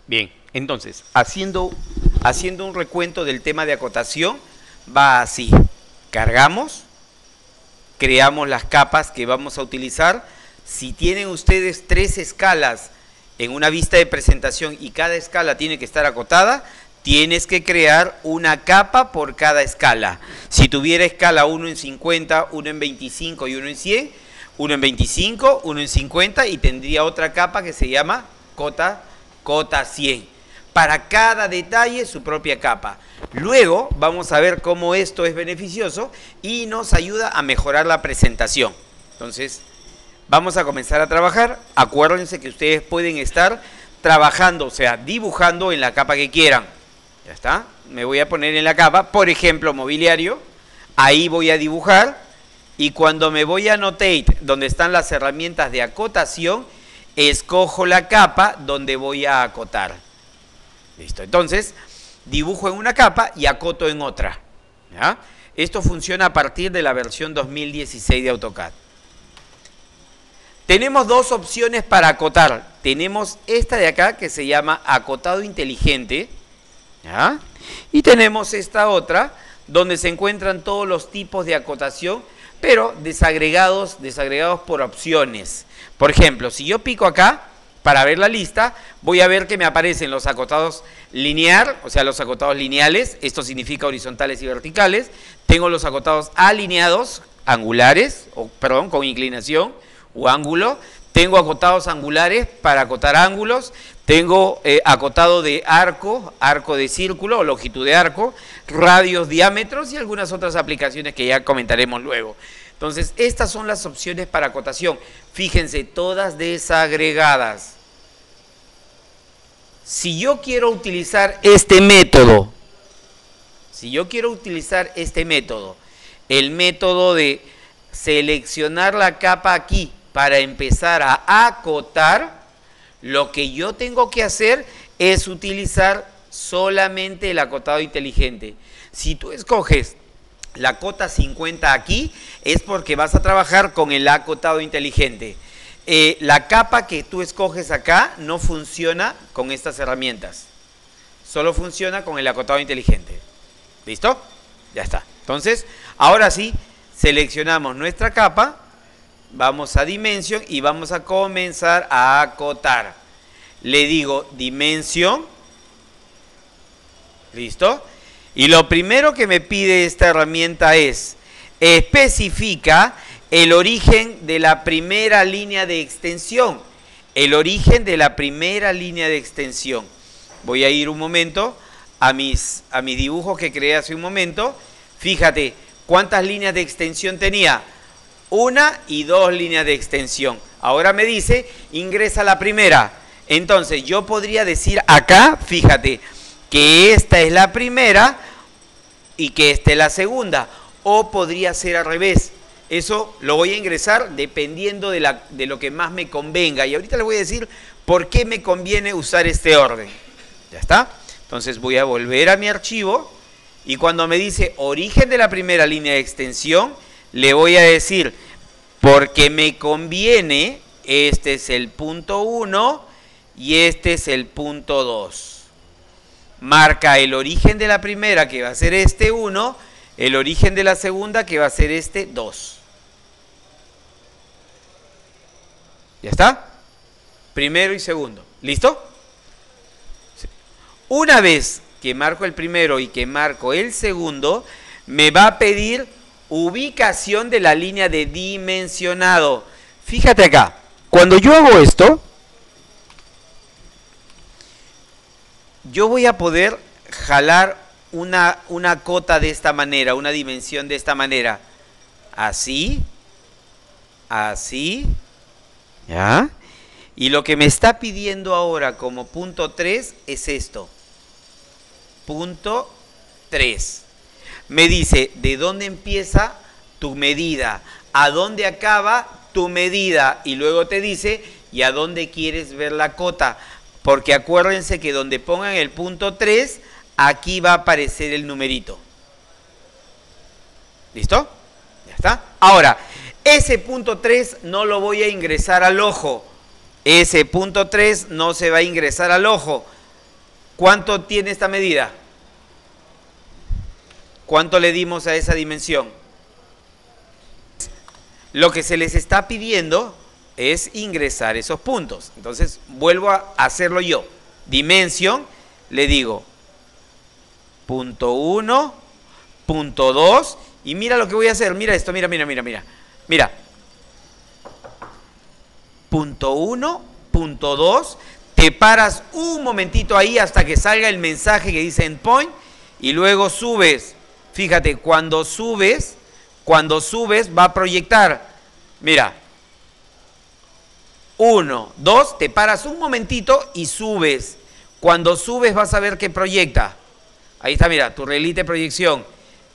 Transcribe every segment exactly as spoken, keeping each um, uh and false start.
Bien, entonces, haciendo, haciendo un recuento del tema de acotación, va así. Cargamos, creamos las capas que vamos a utilizar. Si tienen ustedes tres escalas en una vista de presentación y cada escala tiene que estar acotada, tienes que crear una capa por cada escala. Si tuviera escala uno en cincuenta, uno en veinticinco y uno en cien, uno en veinticinco, uno en cincuenta y tendría otra capa que se llama cota, cota cien. Para cada detalle su propia capa. Luego vamos a ver cómo esto es beneficioso y nos ayuda a mejorar la presentación. Entonces, vamos a comenzar a trabajar. Acuérdense que ustedes pueden estar trabajando, o sea, dibujando en la capa que quieran. Ya está. Me voy a poner en la capa, por ejemplo, mobiliario. Ahí voy a dibujar. Y cuando me voy a Annotate, donde están las herramientas de acotación, escojo la capa donde voy a acotar. Listo. Entonces, dibujo en una capa y acoto en otra. ¿Ya? Esto funciona a partir de la versión dos mil dieciséis de AutoCAD. Tenemos dos opciones para acotar. Tenemos esta de acá que se llama acotado inteligente. ¿Ya? Y tenemos esta otra donde se encuentran todos los tipos de acotación, pero desagregados, desagregados por opciones. Por ejemplo, si yo pico acá para ver la lista, voy a ver que me aparecen los acotados lineal, o sea, los acotados lineales, esto significa horizontales y verticales. Tengo los acotados alineados, angulares, o, perdón, con inclinación o ángulo. Tengo acotados angulares para acotar ángulos. Tengo eh, acotado de arco, arco de círculo o longitud de arco, radios, diámetros y algunas otras aplicaciones que ya comentaremos luego. Entonces, estas son las opciones para acotación. Fíjense, todas desagregadas. Si yo quiero utilizar este método, si yo quiero utilizar este método, el método de seleccionar la capa aquí para empezar a acotar, lo que yo tengo que hacer es utilizar solamente el acotado inteligente. Si tú escoges la cota cincuenta aquí, es porque vas a trabajar con el acotado inteligente. Eh, la capa que tú escoges acá no funciona con estas herramientas. Solo funciona con el acotado inteligente. ¿Listo? Ya está. Entonces, ahora sí, seleccionamos nuestra capa. Vamos a Dimension y vamos a comenzar a acotar. Le digo Dimensión. ¿Listo? Y lo primero que me pide esta herramienta es, especifica el origen de la primera línea de extensión. El origen de la primera línea de extensión. Voy a ir un momento a mis, a mis dibujos que creé hace un momento. Fíjate, ¿cuántas líneas de extensión tenía? Una y dos líneas de extensión. Ahora me dice, ingresa la primera. Entonces, yo podría decir acá, fíjate, que esta es la primera y que esta es la segunda. O podría ser al revés. Eso lo voy a ingresar dependiendo de, la, de lo que más me convenga. Y ahorita les voy a decir por qué me conviene usar este orden. ¿Ya está? Entonces, voy a volver a mi archivo. Y cuando me dice origen de la primera línea de extensión, le voy a decir, porque me conviene, este es el punto uno y este es el punto dos. Marca el origen de la primera, que va a ser este uno, el origen de la segunda, que va a ser este dos. ¿Ya está? Primero y segundo. ¿Listo? Sí. Una vez que marco el primero y que marco el segundo, me va a pedir ubicación de la línea de dimensionado. Fíjate acá, cuando yo hago esto, yo voy a poder jalar una, una cota de esta manera, una dimensión de esta manera. Así, así, ¿ya? Y lo que me está pidiendo ahora como punto tres es esto. Punto tres. Me dice, ¿de dónde empieza tu medida? ¿A dónde acaba tu medida? Y luego te dice, ¿y a dónde quieres ver la cota? Porque acuérdense que donde pongan el punto tres, aquí va a aparecer el numerito. ¿Listo? Ya está. Ahora, ese punto tres no lo voy a ingresar al ojo. Ese punto tres no se va a ingresar al ojo. ¿Cuánto tiene esta medida? ¿Cuánto le dimos a esa dimensión? Lo que se les está pidiendo es ingresar esos puntos. Entonces, vuelvo a hacerlo yo. Dimensión, le digo, punto uno, punto dos, y mira lo que voy a hacer. Mira esto, mira, mira, mira, mira. Mira. Punto uno, punto dos, te paras un momentito ahí hasta que salga el mensaje que dice endpoint, y luego subes. Fíjate, cuando subes, cuando subes va a proyectar. Mira. Uno, dos, te paras un momentito y subes. Cuando subes vas a ver que proyecta. Ahí está, mira, tu reglita de proyección.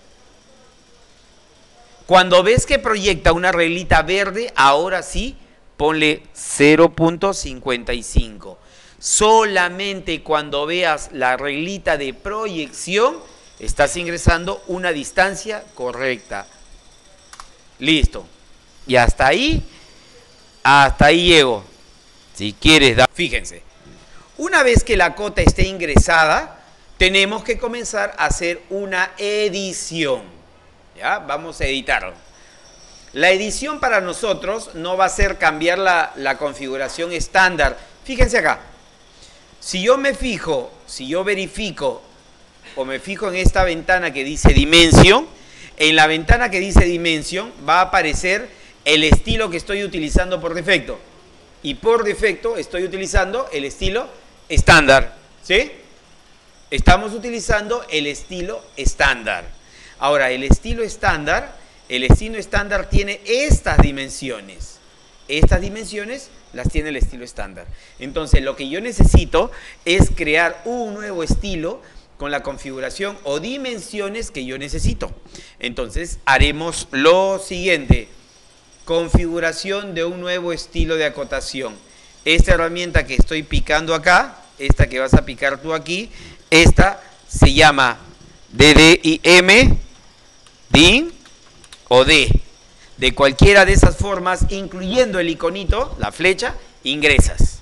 Cuando ves que proyecta una reglita verde, ahora sí, ponle cero punto cincuenta y cinco. Solamente cuando veas la reglita de proyección, estás ingresando una distancia correcta. Listo. Y hasta ahí, hasta ahí llego. Si quieres dar... Fíjense, una vez que la cota esté ingresada, tenemos que comenzar a hacer una edición. ¿Ya? Vamos a editarlo. La edición para nosotros no va a ser cambiar la, la configuración estándar. Fíjense acá. Si yo me fijo, si yo verifico o me fijo en esta ventana que dice Dimension, en la ventana que dice Dimension va a aparecer el estilo que estoy utilizando por defecto. Y por defecto estoy utilizando el estilo estándar. ¿Sí? Estamos utilizando el estilo estándar. Ahora, el estilo estándar, el estilo estándar tiene estas dimensiones. Estas dimensiones las tiene el estilo estándar. Entonces, lo que yo necesito es crear un nuevo estilo con la configuración o dimensiones que yo necesito. Entonces, haremos lo siguiente. Configuración de un nuevo estilo de acotación. Esta herramienta que estoy picando acá, esta que vas a picar tú aquí, esta se llama D D I M, D I M o D. De cualquiera de esas formas, incluyendo el iconito, la flecha, ingresas.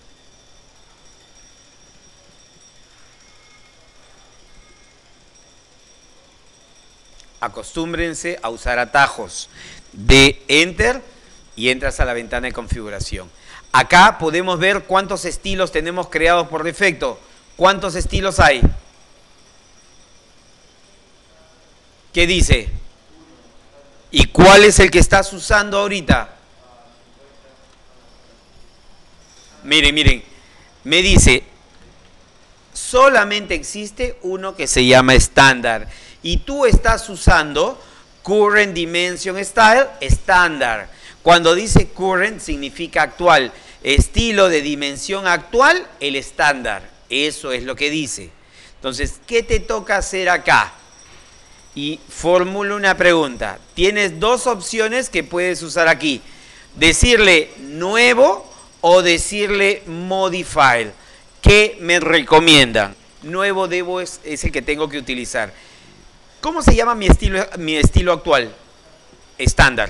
Acostúmbrense a usar atajos de Enter y entras a la ventana de configuración. Acá podemos ver cuántos estilos tenemos creados por defecto. ¿Cuántos estilos hay? ¿Qué dice? ¿Y cuál es el que estás usando ahorita? Miren, miren, me dice, solamente existe uno que se llama estándar. Y tú estás usando Current Dimension Style estándar. Cuando dice current significa actual. Estilo de dimensión actual, el estándar. Eso es lo que dice. Entonces, ¿qué te toca hacer acá? Y formulo una pregunta. Tienes dos opciones que puedes usar aquí. Decirle nuevo o decirle modify. ¿Qué me recomiendan? Nuevo debo es, es el que tengo que utilizar. ¿Cómo se llama mi estilo, mi estilo actual? Estándar.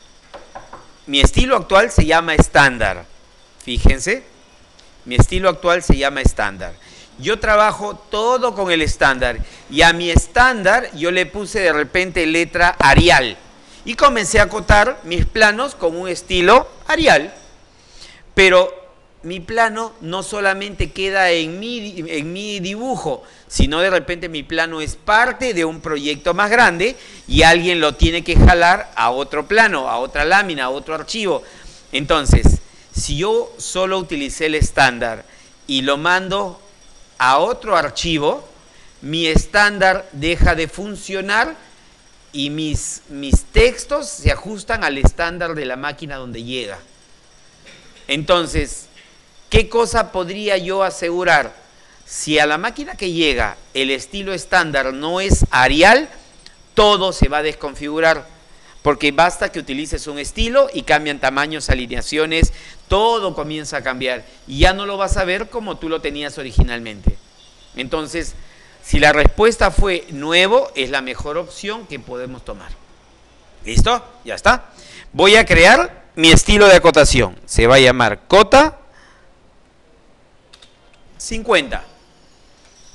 Mi estilo actual se llama estándar. Fíjense. Mi estilo actual se llama estándar. Yo trabajo todo con el estándar y a mi estándar yo le puse de repente letra Arial y comencé a acotar mis planos con un estilo Arial. Pero mi plano no solamente queda en mi, en mi dibujo, sino de repente mi plano es parte de un proyecto más grande y alguien lo tiene que jalar a otro plano, a otra lámina, a otro archivo. Entonces, si yo solo utilicé el estándar y lo mando a otro archivo, mi estándar deja de funcionar y mis, mis textos se ajustan al estándar de la máquina donde llega. Entonces, ¿qué cosa podría yo asegurar? Si a la máquina que llega el estilo estándar no es Arial, todo se va a desconfigurar, porque basta que utilices un estilo y cambian tamaños, alineaciones, todo comienza a cambiar y ya no lo vas a ver como tú lo tenías originalmente. Entonces, si la respuesta fue nuevo, es la mejor opción que podemos tomar. ¿Listo? Ya está. Voy a crear mi estilo de acotación. Se va a llamar cota cincuenta.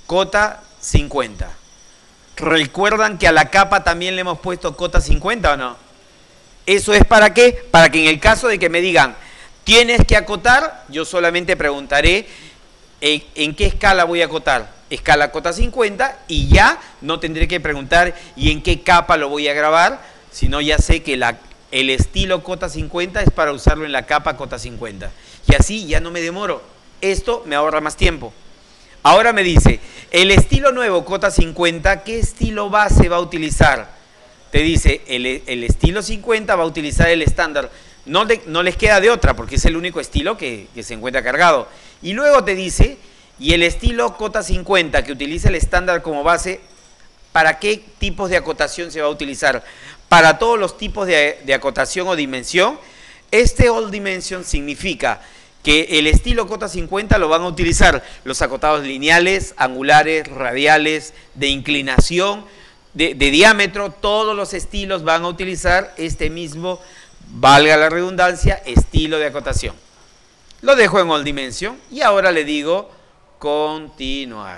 cota cincuenta. ¿Recuerdan que a la capa también le hemos puesto cota cincuenta o no? ¿Eso es para qué? Para que en el caso de que me digan, tienes que acotar, yo solamente preguntaré en, en qué escala voy a acotar. Escala cota cincuenta y ya no tendré que preguntar y en qué capa lo voy a grabar, sino ya sé que la, el estilo cota cincuenta es para usarlo en la capa cota cincuenta. Y así ya no me demoro. Esto me ahorra más tiempo. Ahora me dice, el estilo nuevo cota cincuenta, ¿qué estilo base va a utilizar? Te dice, el, el estilo cincuenta va a utilizar el estándar. No, de, no les queda de otra porque es el único estilo que, que se encuentra cargado. Y luego te dice, y el estilo cota cincuenta que utiliza el estándar como base, ¿para qué tipos de acotación se va a utilizar? Para todos los tipos de, de acotación o dimensión. Este all dimension significa que el estilo cota cincuenta lo van a utilizar los acotados lineales, angulares, radiales, de inclinación, de, de diámetro, todos los estilos van a utilizar este mismo, valga la redundancia, estilo de acotación. Lo dejo en all dimension y ahora le digo continuar.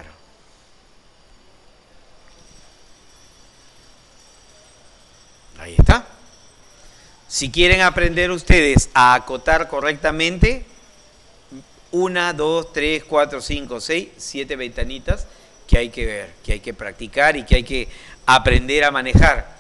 Ahí está. Si quieren aprender ustedes a acotar correctamente, una, dos, tres, cuatro, cinco, seis, siete ventanitas que hay que ver, que hay que practicar y que hay que aprender a manejar.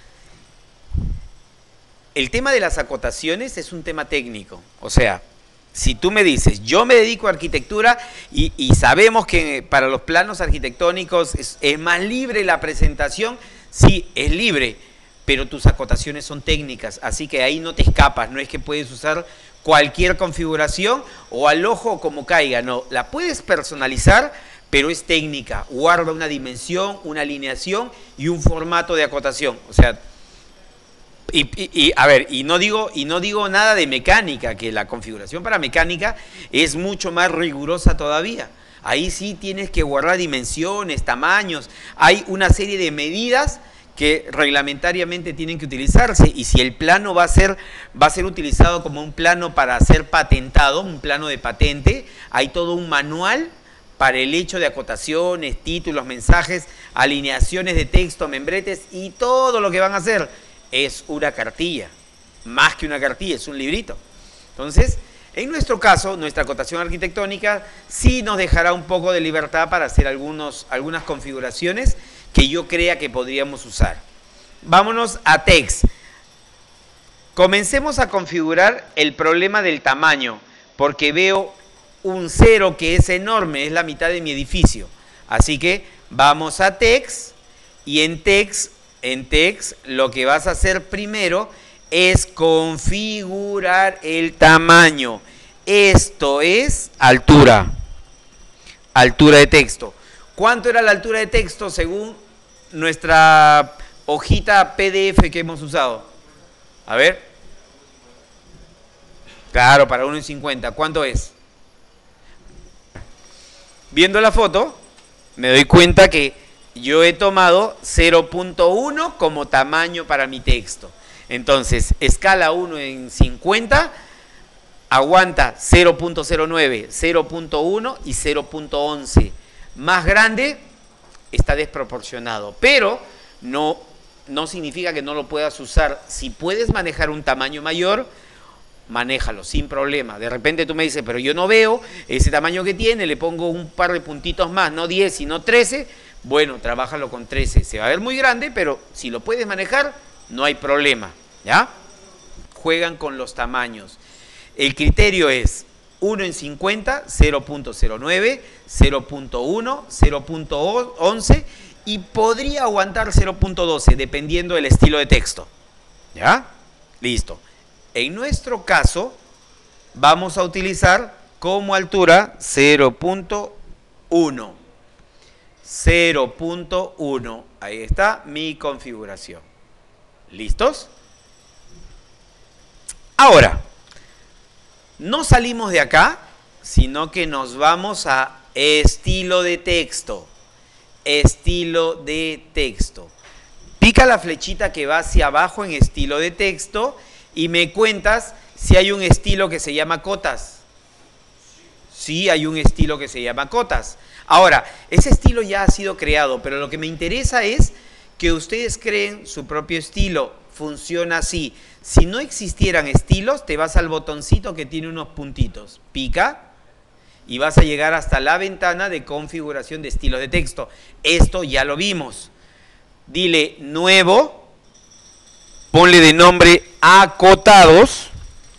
El tema de las acotaciones es un tema técnico, o sea, si tú me dices, yo me dedico a arquitectura y, y sabemos que para los planos arquitectónicos es, es más libre la presentación, sí, es libre, pero tus acotaciones son técnicas, así que ahí no te escapas, no es que puedes usar cualquier configuración o al ojo como caiga, no, la puedes personalizar, pero es técnica, guarda una dimensión, una alineación y un formato de acotación, o sea, y, y, y a ver, y no digo y no digo nada de mecánica, que la configuración para mecánica es mucho más rigurosa todavía. Ahí sí tienes que guardar dimensiones, tamaños, hay una serie de medidas que reglamentariamente tienen que utilizarse y si el plano va a ser va a ser utilizado como un plano para ser patentado, un plano de patente, hay todo un manual para el hecho de acotaciones, títulos, mensajes, alineaciones de texto, membretes y todo lo que van a hacer. Es una cartilla, más que una cartilla, es un librito. Entonces, en nuestro caso, nuestra acotación arquitectónica sí nos dejará un poco de libertad para hacer algunos, algunas configuraciones que yo crea que podríamos usar. Vámonos a text. Comencemos a configurar el problema del tamaño, porque veo un cero que es enorme, es la mitad de mi edificio. Así que vamos a text y en text En text, lo que vas a hacer primero es configurar el tamaño. Esto es altura. Altura de texto. ¿Cuánto era la altura de texto según nuestra hojita P D F que hemos usado? A ver. Claro, para uno cincuenta. ¿Cuánto es? Viendo la foto, me doy cuenta que yo he tomado cero punto uno como tamaño para mi texto. Entonces, escala uno en cincuenta, aguanta cero punto cero nueve, cero punto uno y cero punto once. Más grande, está desproporcionado. Pero no, no significa que no lo puedas usar. Si puedes manejar un tamaño mayor, manéjalo sin problema. De repente tú me dices, pero yo no veo ese tamaño que tiene, le pongo un par de puntitos más, no diez, sino trece. Bueno, trabájalo con trece. Se va a ver muy grande, pero si lo puedes manejar, no hay problema. ¿Ya? Juegan con los tamaños. El criterio es uno en cincuenta, cero punto cero nueve, cero punto uno, cero punto once y podría aguantar cero punto doce, dependiendo del estilo de texto. ¿Ya? Listo. En nuestro caso, vamos a utilizar como altura cero punto uno. cero punto uno. Ahí está mi configuración. ¿Listos? Ahora, no salimos de acá, sino que nos vamos a estilo de texto. Estilo de texto. Pica la flechita que va hacia abajo en estilo de texto y me cuentas si hay un estilo que se llama cotas. Sí, hay un estilo que se llama cotas. Ahora, ese estilo ya ha sido creado, pero lo que me interesa es que ustedes creen su propio estilo. Funciona así. Si no existieran estilos, te vas al botoncito que tiene unos puntitos. Pica y vas a llegar hasta la ventana de configuración de estilos de texto. Esto ya lo vimos. Dile nuevo, ponle de nombre acotados,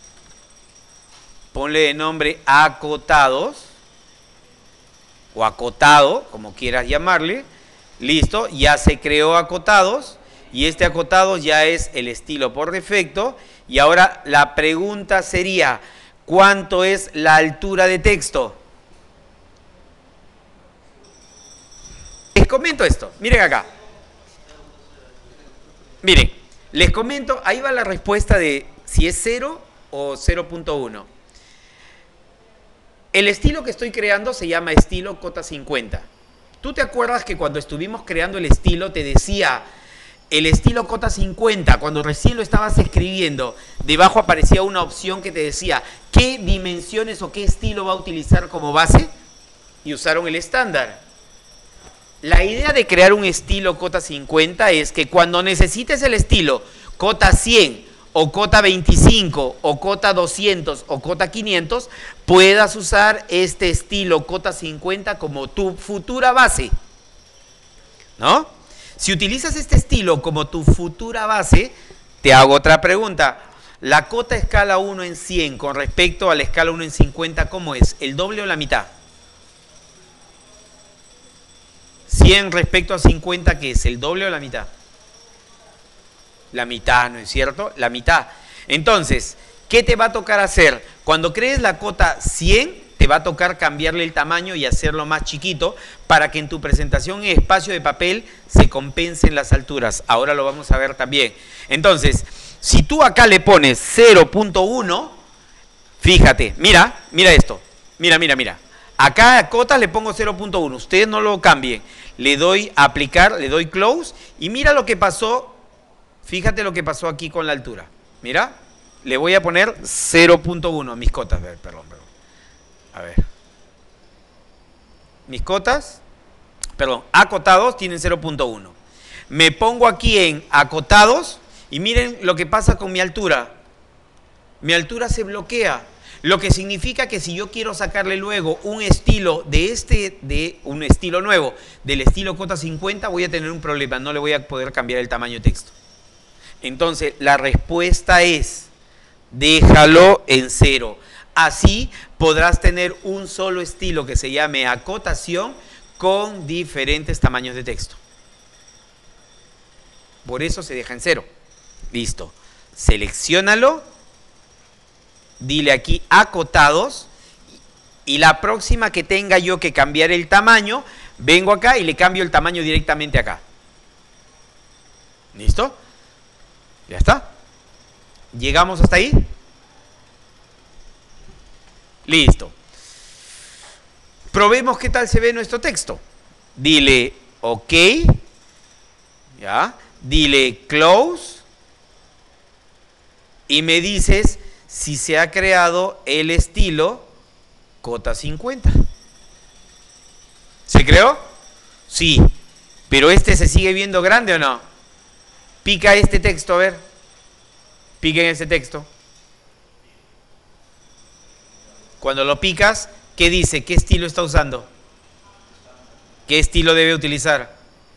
ponle de nombre acotados, o acotado, como quieras llamarle. Listo, ya se creó acotados, y este acotados ya es el estilo por defecto. Y ahora la pregunta sería, ¿cuánto es la altura de texto? Les comento esto, miren acá. Miren, les comento, ahí va la respuesta de si es cero o cero punto uno. El estilo que estoy creando se llama estilo cota cincuenta. ¿Tú te acuerdas que cuando estuvimos creando el estilo te decía el estilo cota cincuenta, cuando recién lo estabas escribiendo, debajo aparecía una opción que te decía qué dimensiones o qué estilo va a utilizar como base? Y usaron el estándar. La idea de crear un estilo cota cincuenta es que cuando necesites el estilo cota cien o cota veinticinco o cota doscientos o cota quinientos, puedas usar este estilo cota cincuenta como tu futura base, ¿no? Si utilizas este estilo como tu futura base, te hago otra pregunta. La cota escala uno en cien con respecto a la escala uno en cincuenta, ¿cómo es? ¿El doble o la mitad? cien respecto a cincuenta, ¿qué es? ¿El doble o la mitad? La mitad, ¿no es cierto? La mitad. Entonces, ¿qué te va a tocar hacer? Cuando crees la cota cien, te va a tocar cambiarle el tamaño y hacerlo más chiquito para que en tu presentación en espacio de papel se compensen las alturas. Ahora lo vamos a ver también. Entonces, si tú acá le pones cero punto uno, fíjate, mira, mira esto. Mira, mira, mira. Acá a cotas le pongo cero punto uno. Ustedes no lo cambien. Le doy a aplicar, le doy close y mira lo que pasó. Fíjate lo que pasó aquí con la altura. Mira, le voy a poner cero punto uno. Mis cotas, a ver, perdón, perdón. A ver. Mis cotas, perdón, acotados tienen cero punto uno. Me pongo aquí en acotados y miren lo que pasa con mi altura. Mi altura se bloquea. Lo que significa que si yo quiero sacarle luego un estilo de este, de un estilo nuevo, del estilo cota cincuenta, voy a tener un problema, no le voy a poder cambiar el tamaño de texto. Entonces, la respuesta es, déjalo en cero. Así podrás tener un solo estilo que se llame acotación con diferentes tamaños de texto. Por eso se deja en cero. Listo. Selecciónalo. Dile aquí acotados y la próxima que tenga yo que cambiar el tamaño, vengo acá y le cambio el tamaño directamente acá. ¿Listo? Ya está. ¿Llegamos hasta ahí? Listo. Probemos qué tal se ve nuestro texto. Dile OK. ¿Ya? Dile close. Y me dices si se ha creado el estilo cota cincuenta. ¿Se creó? Sí. ¿Pero este se sigue viendo grande o no? Pica este texto, a ver. Pica en ese texto. Cuando lo picas, ¿qué dice? ¿Qué estilo está usando? ¿Qué estilo debe utilizar?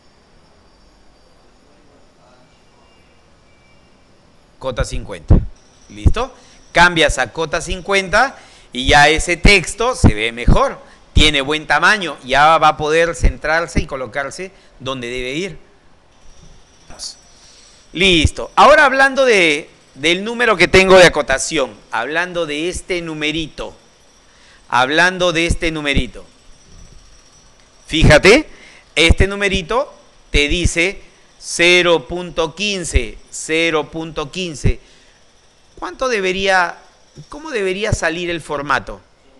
Cota cincuenta. ¿Listo? Cambias a cota cincuenta y ya ese texto se ve mejor. Tiene buen tamaño. Ya va a poder centrarse y colocarse donde debe ir. Listo. Ahora hablando de, del número que tengo de acotación. Hablando de este numerito. Hablando de este numerito. Fíjate, este numerito te dice cero punto quince, cero punto quince. ¿Cuánto debería, cómo debería salir el formato?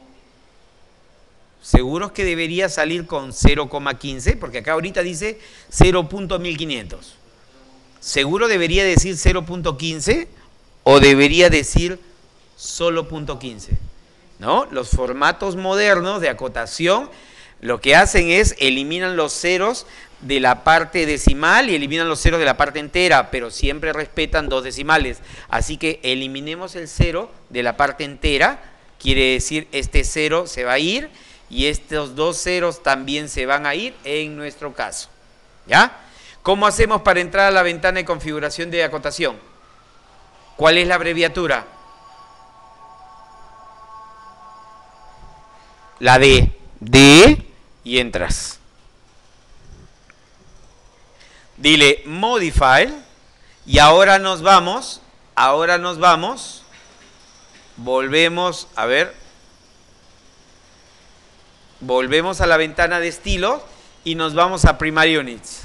¿Seguros que debería salir con cero coma quince? Porque acá ahorita dice cero punto mil quinientos. ¿Seguro debería decir cero punto quince o debería decir solo punto quince? ¿no? Los formatos modernos de acotación lo que hacen es eliminan los ceros de la parte decimal y eliminan los ceros de la parte entera, pero siempre respetan dos decimales. Así que eliminemos el cero de la parte entera, quiere decir este cero se va a ir y estos dos ceros también se van a ir en nuestro caso. ¿Ya? ¿Cómo hacemos para entrar a la ventana de configuración de acotación? ¿Cuál es la abreviatura? La D. D y entras. Dile modify y ahora nos vamos, ahora nos vamos, volvemos, a ver, volvemos a la ventana de estilo y nos vamos a Primary Units.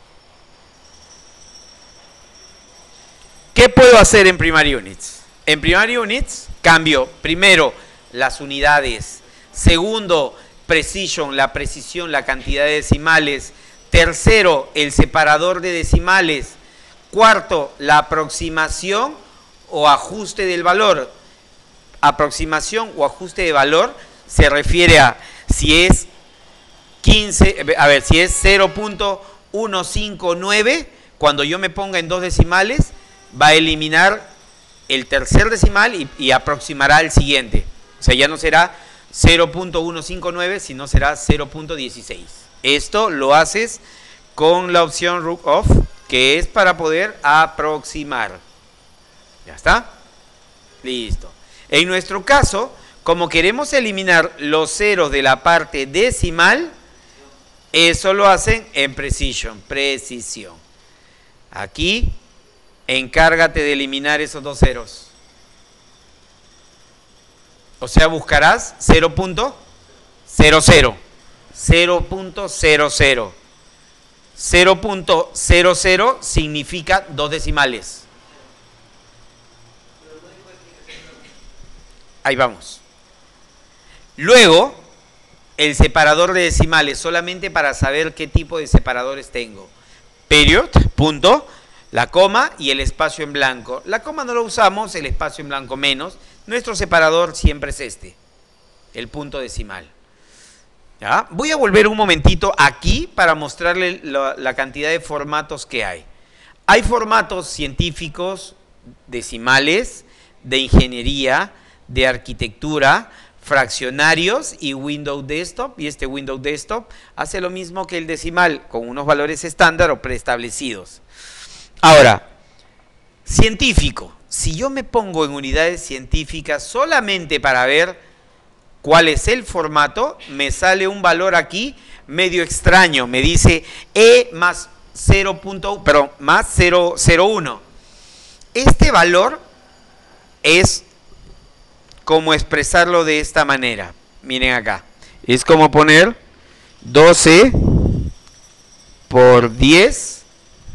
¿Qué puedo hacer en Primary Units? En Primary Units cambio primero las unidades, segundo precision, la precisión, la cantidad de decimales, tercero el separador de decimales, cuarto la aproximación o ajuste del valor. Aproximación o ajuste de valor se refiere a si es quince, a ver, si es cero punto ciento cincuenta y nueve, cuando yo me ponga en dos decimales, va a eliminar el tercer decimal y, y aproximará al siguiente. O sea, ya no será cero punto ciento cincuenta y nueve, sino será cero punto dieciséis. Esto lo haces con la opción root off, que es para poder aproximar. ¿Ya está? Listo. En nuestro caso, como queremos eliminar los ceros de la parte decimal, eso lo hacen en precision, precisión. Aquí, encárgate de eliminar esos dos ceros. O sea, buscarás cero punto cero cero, cero punto cero cero. cero punto cero cero significa dos decimales. Ahí vamos. Luego, el separador de decimales, solamente para saber qué tipo de separadores tengo. Period, punto, la coma y el espacio en blanco. La coma no lo usamos, el espacio en blanco menos. Nuestro separador siempre es este, el punto decimal. ¿Ya? Voy a volver un momentito aquí para mostrarle la, la cantidad de formatos que hay. Hay formatos científicos, decimales, de ingeniería, de arquitectura, fraccionarios y Windows Desktop, y este Windows Desktop hace lo mismo que el decimal, con unos valores estándar o preestablecidos. Ahora, científico, si yo me pongo en unidades científicas solamente para ver cuál es el formato, me sale un valor aquí medio extraño, me dice E más cero punto uno, perdón, más cero punto cero uno. Este valor es como expresarlo de esta manera. Miren acá. Es como poner doce por diez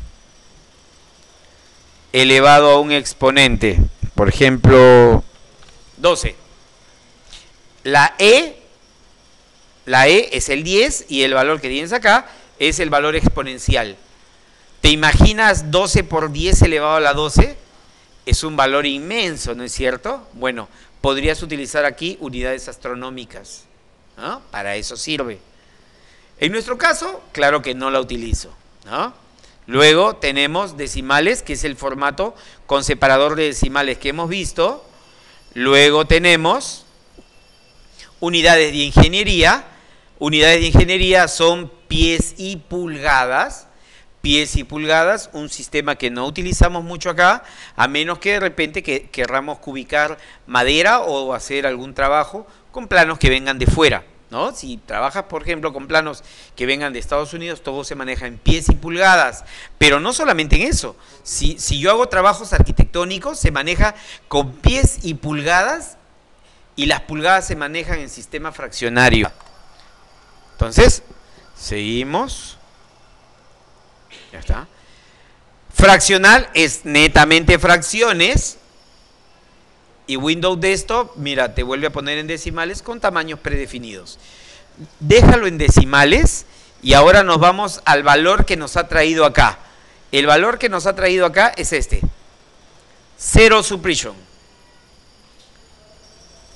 elevado a un exponente. Por ejemplo, doce. La E, la E es el diez y el valor que tienes acá es el valor exponencial. ¿Te imaginas doce por diez elevado a la doce? Es un valor inmenso, ¿no es cierto? Bueno, podrías utilizar aquí unidades astronómicas, ¿no? Para eso sirve. En nuestro caso, claro que no la utilizo, ¿no? Luego tenemos decimales, que es el formato con separador de decimales que hemos visto. Luego tenemos unidades de ingeniería. Unidades de ingeniería son pies y pulgadas. Pies y pulgadas, un sistema que no utilizamos mucho acá, a menos que de repente que querramos cubicar madera o hacer algún trabajo con planos que vengan de fuera, ¿no? Si trabajas, por ejemplo, con planos que vengan de Estados Unidos, todo se maneja en pies y pulgadas, pero no solamente en eso. Si, si yo hago trabajos arquitectónicos, se maneja con pies y pulgadas, y las pulgadas se manejan en sistema fraccionario. Entonces, seguimos. Ya está. Fraccional es netamente fracciones. Y Windows Desktop, mira, te vuelve a poner en decimales con tamaños predefinidos. Déjalo en decimales y ahora nos vamos al valor que nos ha traído acá. El valor que nos ha traído acá es este. Cero suppression.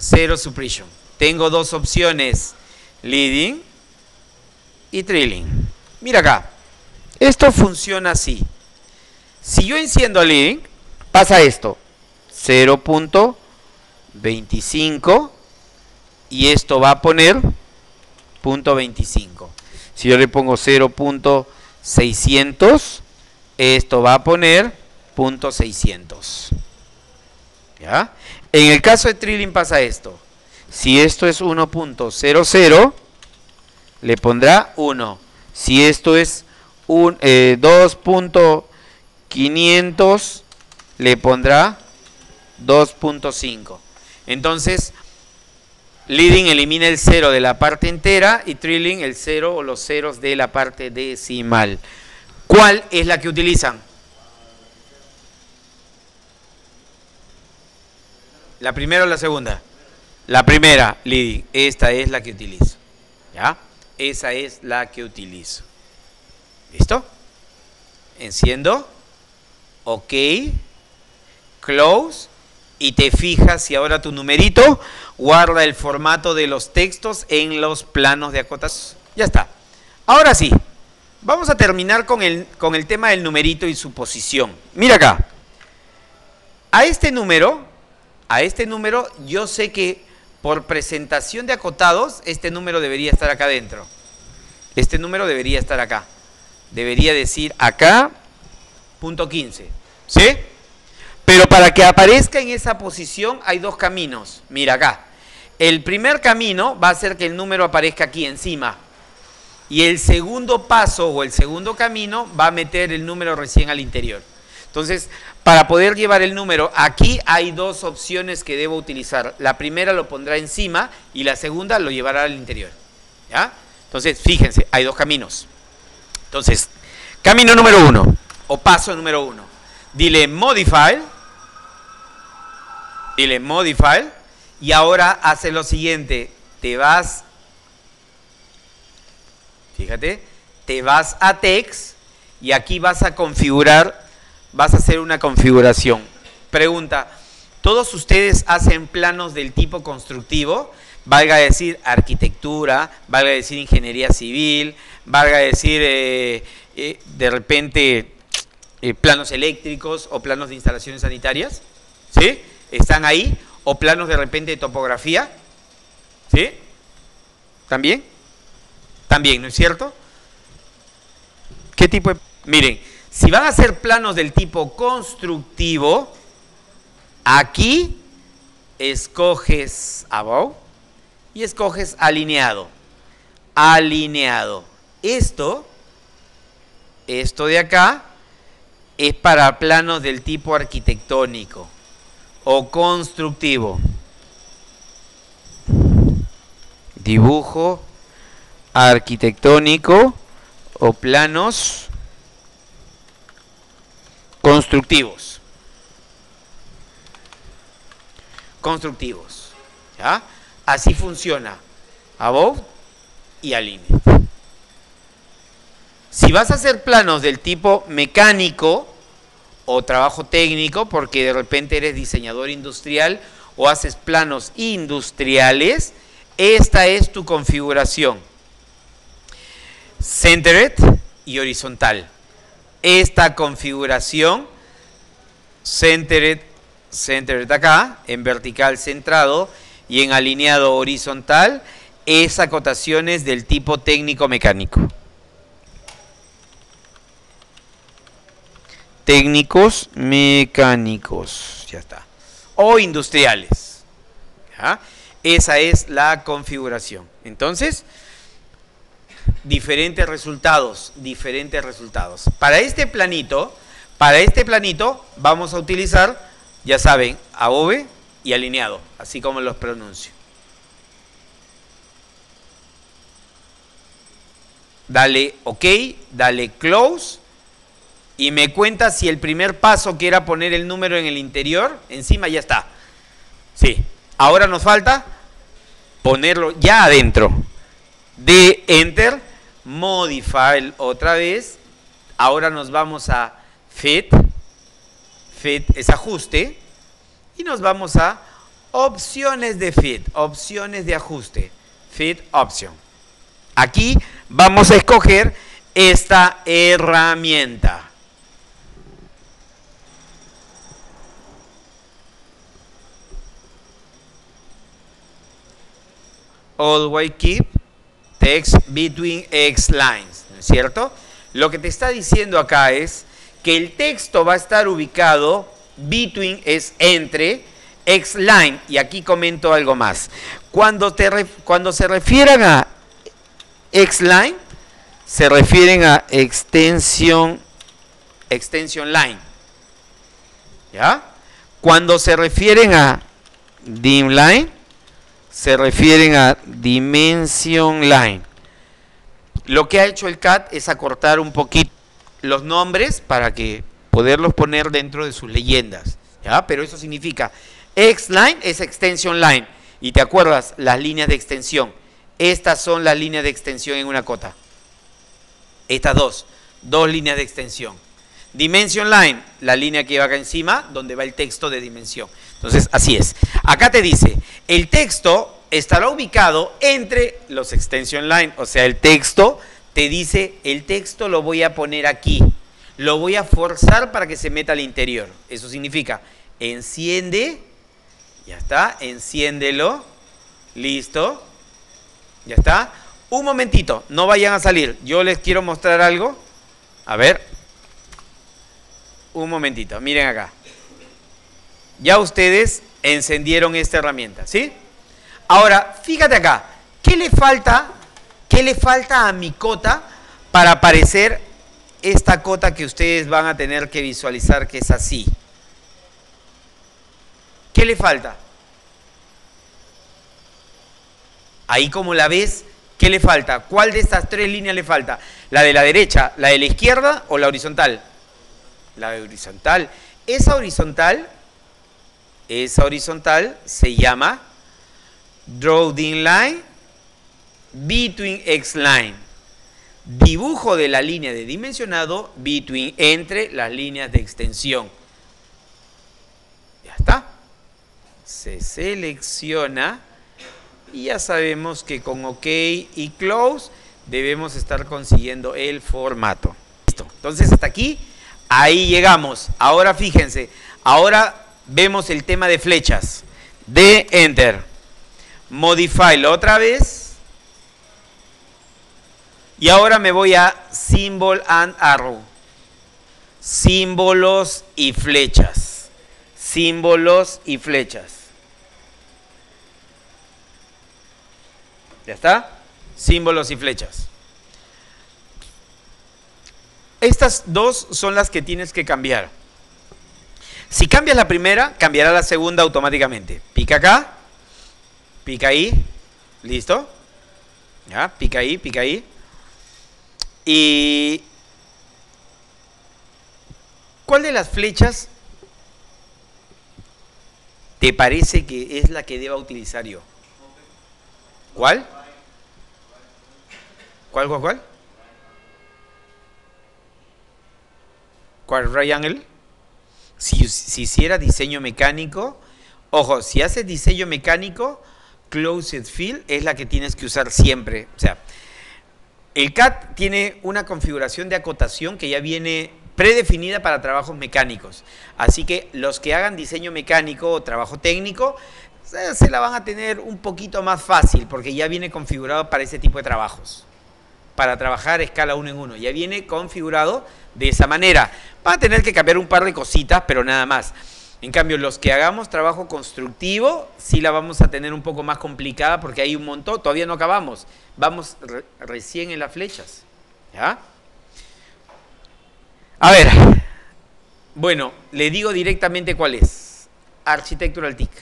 cero suppression. Tengo dos opciones, leading y trailing. Mira acá, esto funciona así. Si yo enciendo leading, pasa esto, cero punto veinticinco y esto va a poner punto veinticinco. Si yo le pongo cero punto seiscientos, esto va a poner punto seiscientos. ¿Ya? En el caso de trailing pasa esto. Si esto es uno punto cero cero, le pondrá uno. Si esto es un, eh, dos punto quinientos, le pondrá dos punto cinco. Entonces, leading elimina el cero de la parte entera y trailing el cero o los ceros de la parte decimal. ¿Cuál es la que utilizan? ¿La primera o la segunda? La primera, leading. Esta es la que utilizo. ¿Ya? Esa es la que utilizo. ¿Listo? Enciendo. Ok. Close. Y te fijas si ahora tu numerito guarda el formato de los textos en los planos de acotación. Ya está. Ahora sí. Vamos a terminar con el, con el tema del numerito y su posición. Mira acá. A este número, a este número, yo sé que por presentación de acotados, este número debería estar acá adentro. Este número debería estar acá. Debería decir acá, punto quince. ¿Sí? Pero para que aparezca en esa posición hay dos caminos. Mira acá. El primer camino va a ser que el número aparezca aquí encima. Y el segundo paso o el segundo camino va a meter el número recién al interior. Entonces, para poder llevar el número, aquí hay dos opciones que debo utilizar. La primera lo pondrá encima y la segunda lo llevará al interior. ¿Ya? Entonces, fíjense, hay dos caminos. Entonces, camino número uno o paso número uno. Dile modify. Dile modify. Y ahora hace lo siguiente. Te vas... Fíjate, te vas a text y aquí vas a configurar, vas a hacer una configuración. Pregunta, ¿todos ustedes hacen planos del tipo constructivo? Valga decir arquitectura, valga decir ingeniería civil, valga decir eh, eh, de repente eh, planos eléctricos o planos de instalaciones sanitarias. ¿Sí? ¿Están ahí? ¿O planos de repente de topografía? ¿Sí? ¿También? También, ¿no es cierto? ¿Qué tipo de...? Miren, si van a hacer planos del tipo constructivo, aquí escoges above y escoges alineado. Alineado. Esto, esto de acá, es para planos del tipo arquitectónico o constructivo. Dibujo arquitectónico o planos constructivos. Constructivos. ¿Ya? Así funciona. Above y align. Si vas a hacer planos del tipo mecánico o trabajo técnico, porque de repente eres diseñador industrial o haces planos industriales, esta es tu configuración. Centered y horizontal. Esta configuración, centered, centered acá, en vertical centrado y en alineado horizontal, es acotaciones del tipo técnico mecánico. Técnicos mecánicos, ya está. O industriales. ¿Ya? Esa es la configuración. Entonces, diferentes resultados, diferentes resultados. Para este planito, para este planito vamos a utilizar, ya saben, above y alineado, así como los pronuncio. Dale OK, dale close y me cuenta si el primer paso que era poner el número en el interior, encima ya está. Sí, ahora nos falta ponerlo ya adentro. De enter, modify otra vez. Ahora nos vamos a fit, fit es ajuste y nos vamos a Opciones de fit, opciones de ajuste. Fit option. Aquí vamos a escoger esta herramienta. Always keep text between X lines, ¿no es cierto? Lo que te está diciendo acá es que el texto va a estar ubicado, between es entre, X line, y aquí comento algo más. Cuando, te ref, cuando se refieren a X line, se refieren a extension, extension line. ¿Ya? Cuando se refieren a dim line, se refieren a dimension line. Lo que ha hecho el C A T es acortar un poquito los nombres para que poderlos poner dentro de sus leyendas, ¿ya? Pero eso significa X line es extension line, y te acuerdas las líneas de extensión. Estas son las líneas de extensión en una cota. Estas dos, dos líneas de extensión. Dimension line, la línea que va acá encima, donde va el texto de dimensión. Entonces, así es. Acá te dice, el texto estará ubicado entre los extension line, o sea, el texto te dice, el texto lo voy a poner aquí, lo voy a forzar para que se meta al interior. Eso significa, enciende, ya está, enciéndelo, listo, ya está. Un momentito, no vayan a salir, yo les quiero mostrar algo. A ver, un momentito, miren acá. Ya ustedes encendieron esta herramienta, ¿sí? Ahora, fíjate acá, ¿qué le falta, qué le falta a mi cota para aparecer esta cota que ustedes van a tener que visualizar, que es así? ¿Qué le falta? Ahí como la ves, ¿qué le falta? ¿Cuál de estas tres líneas le falta? ¿La de la derecha, la de la izquierda o la horizontal? La de horizontal. Esa horizontal, esa horizontal se llama Draw Dim Line Between X Line. Dibujo de la línea de dimensionado between, entre las líneas de extensión. Ya está. Se selecciona y ya sabemos que con OK y Close debemos estar consiguiendo el formato. Listo. Entonces hasta aquí, ahí llegamos. Ahora fíjense, ahora vemos el tema de flechas. De Enter. Modify otra vez. Y ahora me voy a Symbol and Arrow. Símbolos y flechas. Símbolos y flechas. ¿Ya está? Símbolos y flechas. Estas dos son las que tienes que cambiar. Si cambias la primera, cambiará la segunda automáticamente. Pica acá. Pica ahí. ¿Listo? Ya, pica ahí, pica ahí. Y ¿cuál de las flechas te parece que es la que deba utilizar yo? ¿Cuál? ¿Cuál, cuál, cuál? ¿Cuál right angle? Si, si hiciera diseño mecánico, ojo, si haces diseño mecánico, Closed Field es la que tienes que usar siempre. O sea, el C A T tiene una configuración de acotación que ya viene predefinida para trabajos mecánicos. Así que los que hagan diseño mecánico o trabajo técnico, se, se la van a tener un poquito más fácil, porque ya viene configurado para ese tipo de trabajos. Para trabajar escala uno en uno. Ya viene configurado de esa manera. Van a tener que cambiar un par de cositas, pero nada más. En cambio, los que hagamos trabajo constructivo, sí la vamos a tener un poco más complicada, porque hay un montón, todavía no acabamos. Vamos re, recién en las flechas. ¿Ya? A ver. Bueno, le digo directamente cuál es. Architectural Tick.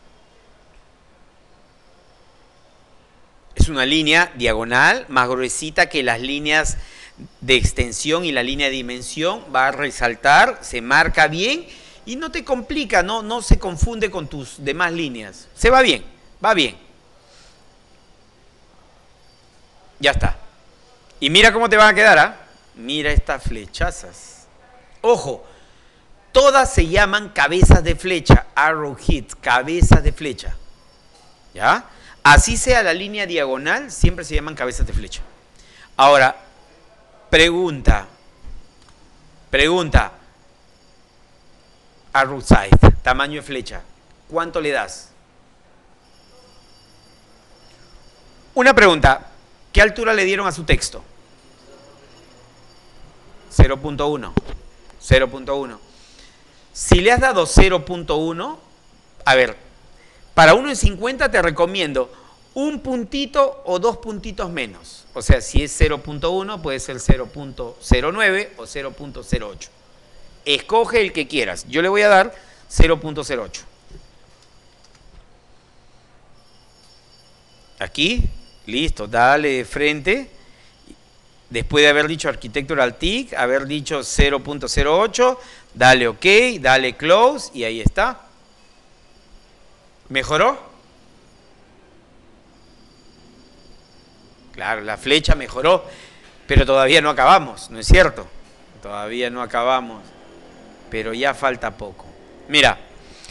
Es una línea diagonal, más gruesita que las líneas de extensión y la línea de dimensión. Va a resaltar, se marca bien y no te complica, no, no se confunde con tus demás líneas. Se va bien, va bien. Ya está. Y mira cómo te van a quedar, ¿ah? Mira estas flechazas. Ojo, todas se llaman cabezas de flecha, arrowheads, cabezas de flecha. ¿Ya? Así sea la línea diagonal, siempre se llaman cabezas de flecha. Ahora, pregunta, pregunta, arrow size, tamaño de flecha, ¿cuánto le das? Una pregunta, ¿qué altura le dieron a su texto? cero punto uno. cero punto uno. Si le has dado cero punto uno, a ver, para uno en cincuenta te recomiendo un puntito o dos puntitos menos. O sea, si es cero punto uno, puede ser cero punto cero nueve o cero punto cero ocho. Escoge el que quieras. Yo le voy a dar cero punto cero ocho. Aquí, listo, dale de frente. Después de haber dicho Architectural Tick, haber dicho cero punto cero ocho, dale OK, dale Close y ahí está. ¿Mejoró? Claro, la flecha mejoró, pero todavía no acabamos, ¿no es cierto? Todavía no acabamos, pero ya falta poco. Mira,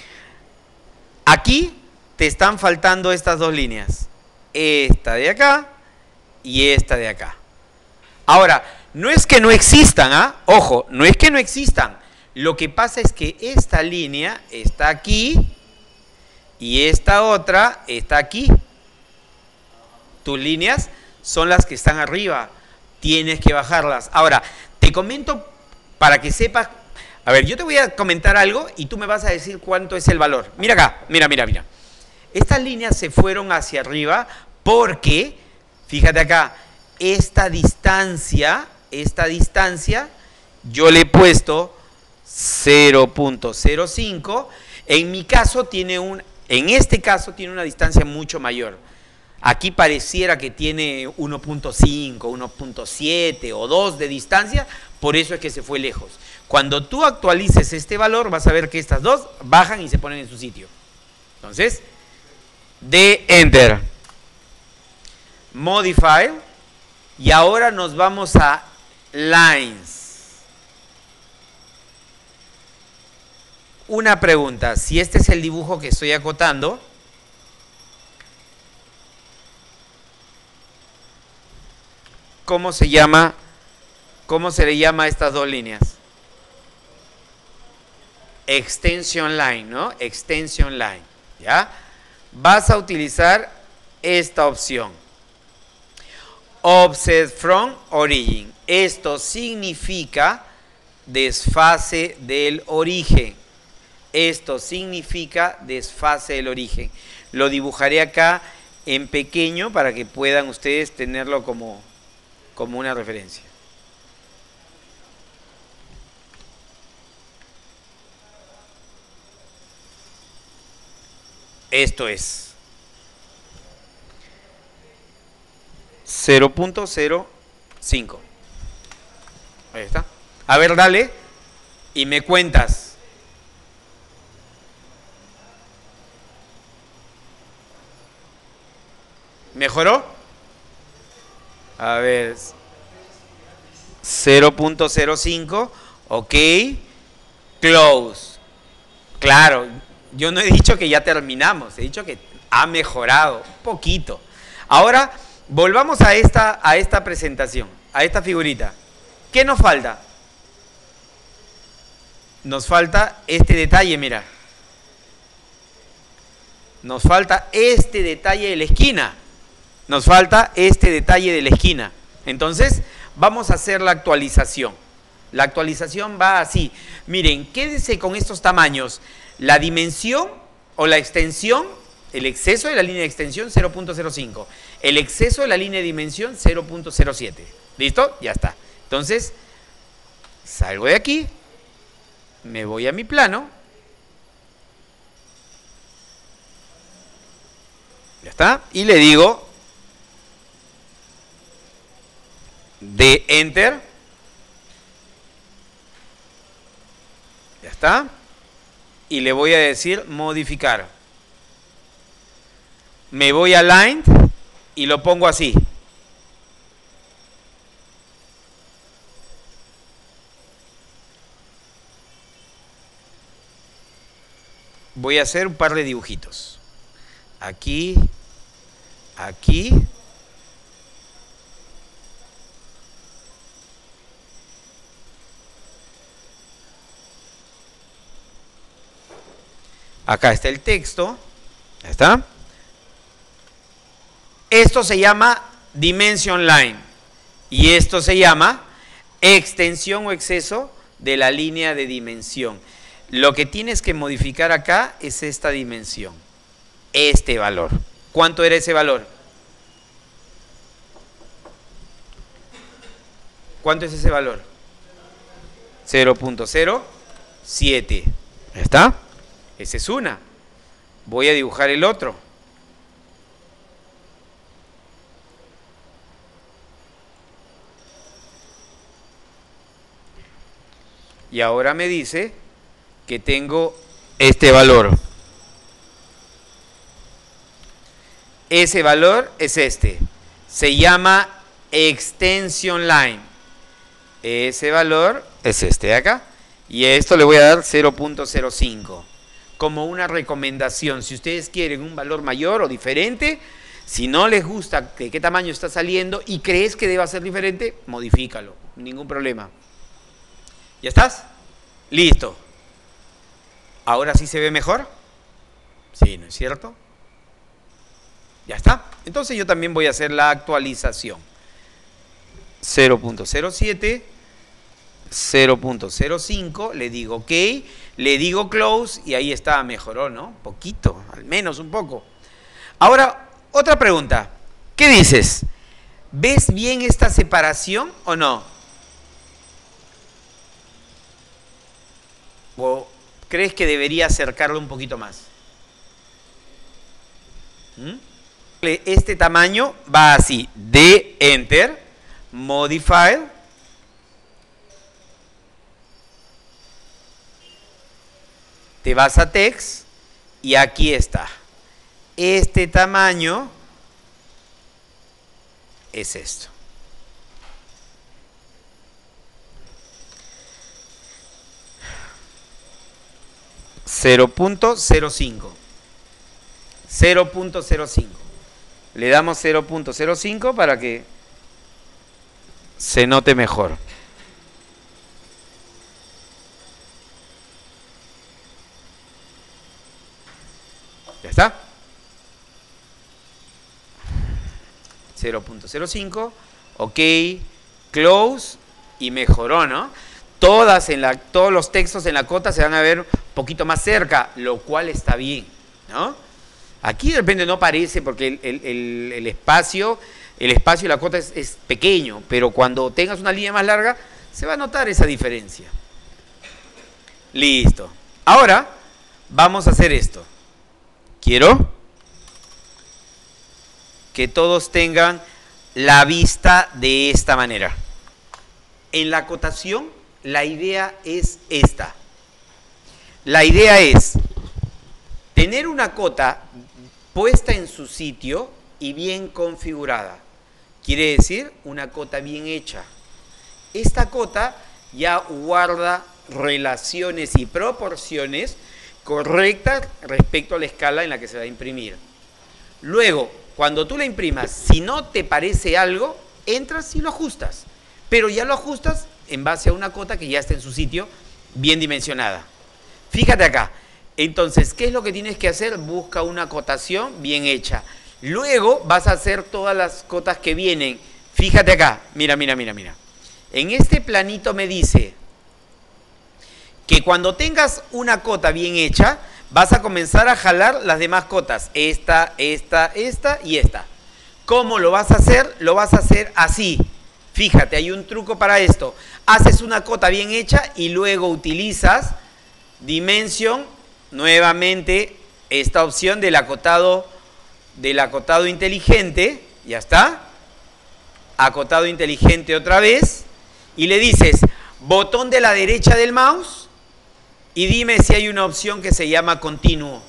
aquí te están faltando estas dos líneas, esta de acá y esta de acá. Ahora, no es que no existan, ¿ah? Ojo, no es que no existan. Lo que pasa es que esta línea está aquí y esta otra está aquí. Tus líneas son las que están arriba. Tienes que bajarlas. Ahora, te comento para que sepas. A ver, yo te voy a comentar algo y tú me vas a decir cuánto es el valor. Mira acá, mira, mira, mira. Estas líneas se fueron hacia arriba porque, fíjate acá, esta distancia, esta distancia, yo le he puesto cero punto cero cinco. En mi caso tiene un, en este caso tiene una distancia mucho mayor. Aquí pareciera que tiene uno punto cinco, uno punto siete o dos de distancia, por eso es que se fue lejos. Cuando tú actualices este valor, vas a ver que estas dos bajan y se ponen en su sitio. Entonces, de Enter. Modify. Y ahora nos vamos a Lines. Una pregunta, si este es el dibujo que estoy acotando, ¿cómo se llama? ¿Cómo se le llama a estas dos líneas? Extension line, ¿no? Extension line, ¿ya? Vas a utilizar esta opción. Offset from origin. Esto significa desfase del origen. Esto significa desfase del origen. Lo dibujaré acá en pequeño para que puedan ustedes tenerlo como, como una referencia. Esto es cero punto cero cinco. Ahí está. A ver, dale y me cuentas. ¿Mejoró? A ver, cero punto cero cinco, ok, close. Claro, yo no he dicho que ya terminamos, he dicho que ha mejorado un poquito. Ahora, volvamos a esta, a esta presentación, a esta figurita. ¿Qué nos falta? Nos falta este detalle, mira. Nos falta este detalle de la esquina. Nos falta este detalle de la esquina. Entonces, vamos a hacer la actualización. La actualización va así. Miren, quédense con estos tamaños. La dimensión o la extensión, el exceso de la línea de extensión cero punto cero cinco. El exceso de la línea de dimensión cero punto cero siete. ¿Listo? Ya está. Entonces, salgo de aquí, me voy a mi plano. Ya está. Y le digo de Enter. Ya está. Y le voy a decir modificar. Me voy a Line y lo pongo así. voy a hacer un par de dibujitos. Aquí, aquí. Acá está el texto. ¿Ya está? Esto se llama dimension line. Y esto se llama extensión o exceso de la línea de dimensión. Lo que tienes que modificar acá es esta dimensión. Este valor. ¿Cuánto era ese valor? ¿Cuánto es ese valor? cero punto cero siete. ¿Ya está? Esa es una. Voy a dibujar el otro. Y ahora me dice que tengo este valor. Ese valor es este. Se llama extension line. Ese valor es este de acá. Y a esto le voy a dar cero punto cero cinco. Como una recomendación. Si ustedes quieren un valor mayor o diferente, si no les gusta de qué tamaño está saliendo y crees que deba ser diferente, modifícalo. Ningún problema. ¿Ya estás? Listo. ¿Ahora sí se ve mejor? Sí, ¿no es cierto? Ya está. Entonces yo también voy a hacer la actualización. cero punto cero siete, cero punto cero cinco, le digo OK, le digo close y ahí está, mejoró, ¿no? Poquito, al menos un poco. Ahora, otra pregunta. ¿Qué dices? ¿Ves bien esta separación o no? ¿O crees que debería acercarlo un poquito más? ¿Mm? Este tamaño va así, de Enter, Modify, te vas a Text y aquí está. Este tamaño es esto. cero punto cero cinco. cero punto cero cinco. Le damos cero punto cero cinco para que se note mejor. ¿Ya está? cero punto cero cinco. OK. Close. Y mejoró, ¿no? Todas en la, todos los textos en la cota se van a ver un poquito más cerca, lo cual está bien, ¿no? Aquí de repente no parece porque el, el, el, el espacio, el espacio y la cota es, es pequeño, pero cuando tengas una línea más larga se va a notar esa diferencia. Listo. Ahora vamos a hacer esto. Quiero que todos tengan la vista de esta manera. En la acotación, la idea es esta. La idea es tener una cota puesta en su sitio y bien configurada. Quiere decir una cota bien hecha. Esta cota ya guarda relaciones y proporciones correctas respecto a la escala en la que se va a imprimir. Luego, cuando tú la imprimas, si no te parece algo, entras y lo ajustas. Pero ya lo ajustas en base a una cota que ya está en su sitio, bien dimensionada. Fíjate acá. Entonces, ¿qué es lo que tienes que hacer? Busca una acotación bien hecha. Luego vas a hacer todas las cotas que vienen. Fíjate acá. Mira, mira, mira, mira. En este planito me dice que cuando tengas una cota bien hecha, vas a comenzar a jalar las demás cotas. Esta, esta, esta y esta. ¿Cómo lo vas a hacer? Lo vas a hacer así. Fíjate, hay un truco para esto. Haces una cota bien hecha y luego utilizas Dimension, nuevamente esta opción del acotado, del acotado inteligente. Ya está. Acotado inteligente otra vez. Y le dices, botón de la derecha del mouse y dime si hay una opción que se llama continuo.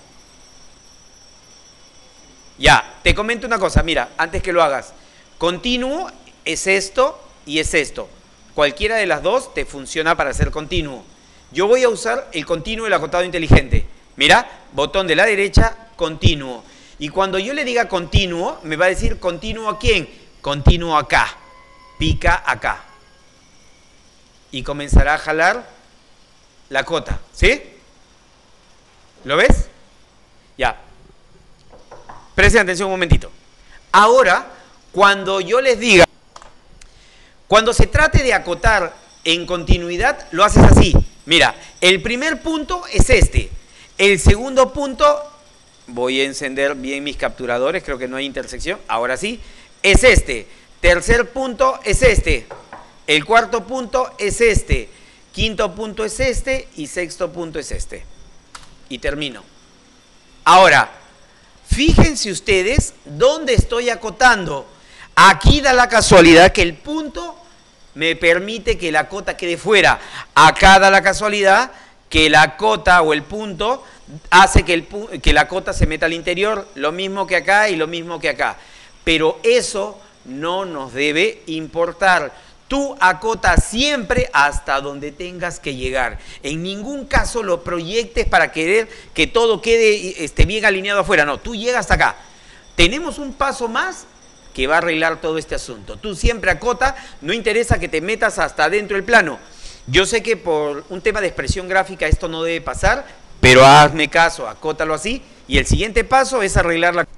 Ya, te comento una cosa, mira, antes que lo hagas. Continuo es esto y es esto. Cualquiera de las dos te funciona para hacer continuo. Yo voy a usar el continuo y el acotado inteligente. Mira, botón de la derecha, continuo. Y cuando yo le diga continuo, me va a decir continuo a quién, continuo acá, pica acá. Y comenzará a jalar la cota, ¿sí? ¿Lo ves? Ya. Presten atención un momentito. Ahora, cuando yo les diga, cuando se trate de acotar en continuidad, lo haces así. Mira, el primer punto es este. El segundo punto, voy a encender bien mis capturadores, creo que no hay intersección, ahora sí, es este. Tercer punto es este. El cuarto punto es este. Quinto punto es este y sexto punto es este. Y termino. Ahora, fíjense ustedes dónde estoy acotando. Aquí da la casualidad que el punto me permite que la cota quede fuera. Acá da la casualidad que la cota o el punto hace que, el, que la cota se meta al interior, lo mismo que acá y lo mismo que acá. Pero eso no nos debe importar. Tú acotas siempre hasta donde tengas que llegar. En ningún caso lo proyectes para querer que todo quede este, bien alineado afuera. No, tú llegas hasta acá. Tenemos un paso más que va a arreglar todo este asunto. Tú siempre acota, no interesa que te metas hasta adentro del plano. Yo sé que por un tema de expresión gráfica esto no debe pasar, pero hazme caso, acótalo así. Y el siguiente paso es arreglar la...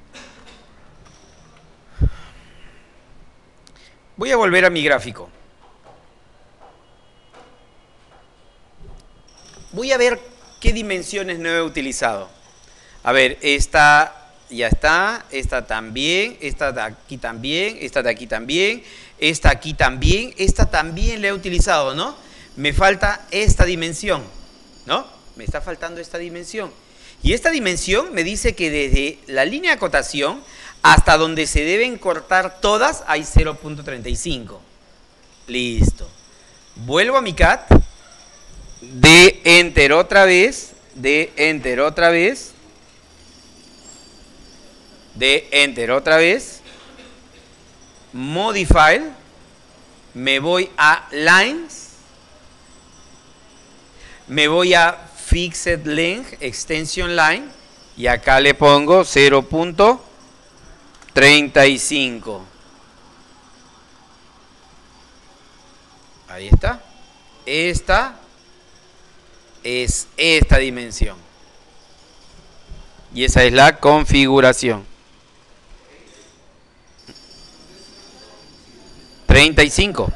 Voy a volver a mi gráfico. Voy a ver qué dimensiones no he utilizado. A ver, esta ya está, esta también, esta de aquí también, esta de aquí también, esta aquí también, esta también la he utilizado, ¿no? Me falta esta dimensión, ¿no? Me está faltando esta dimensión. Y esta dimensión me dice que desde la línea de acotación hasta donde se deben cortar todas hay cero punto treinta y cinco. Listo. Vuelvo a mi C A D. De Enter otra vez, de Enter otra vez, de Enter otra vez, Modify, me voy a Lines, me voy a Fixed Length, Extension Line, y acá le pongo cero punto treinta y cinco. Ahí está. Esta es esta dimensión. Y esa es la configuración. treinta y cinco.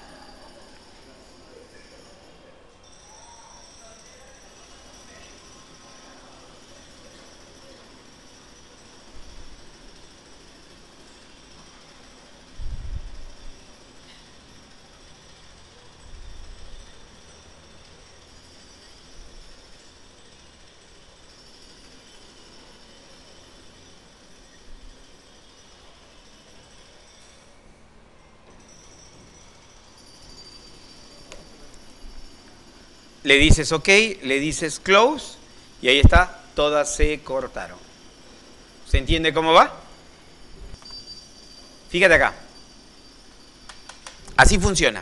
Le dices OK, le dices Close y ahí está, todas se cortaron. ¿Se entiende cómo va? Fíjate acá. Así funciona.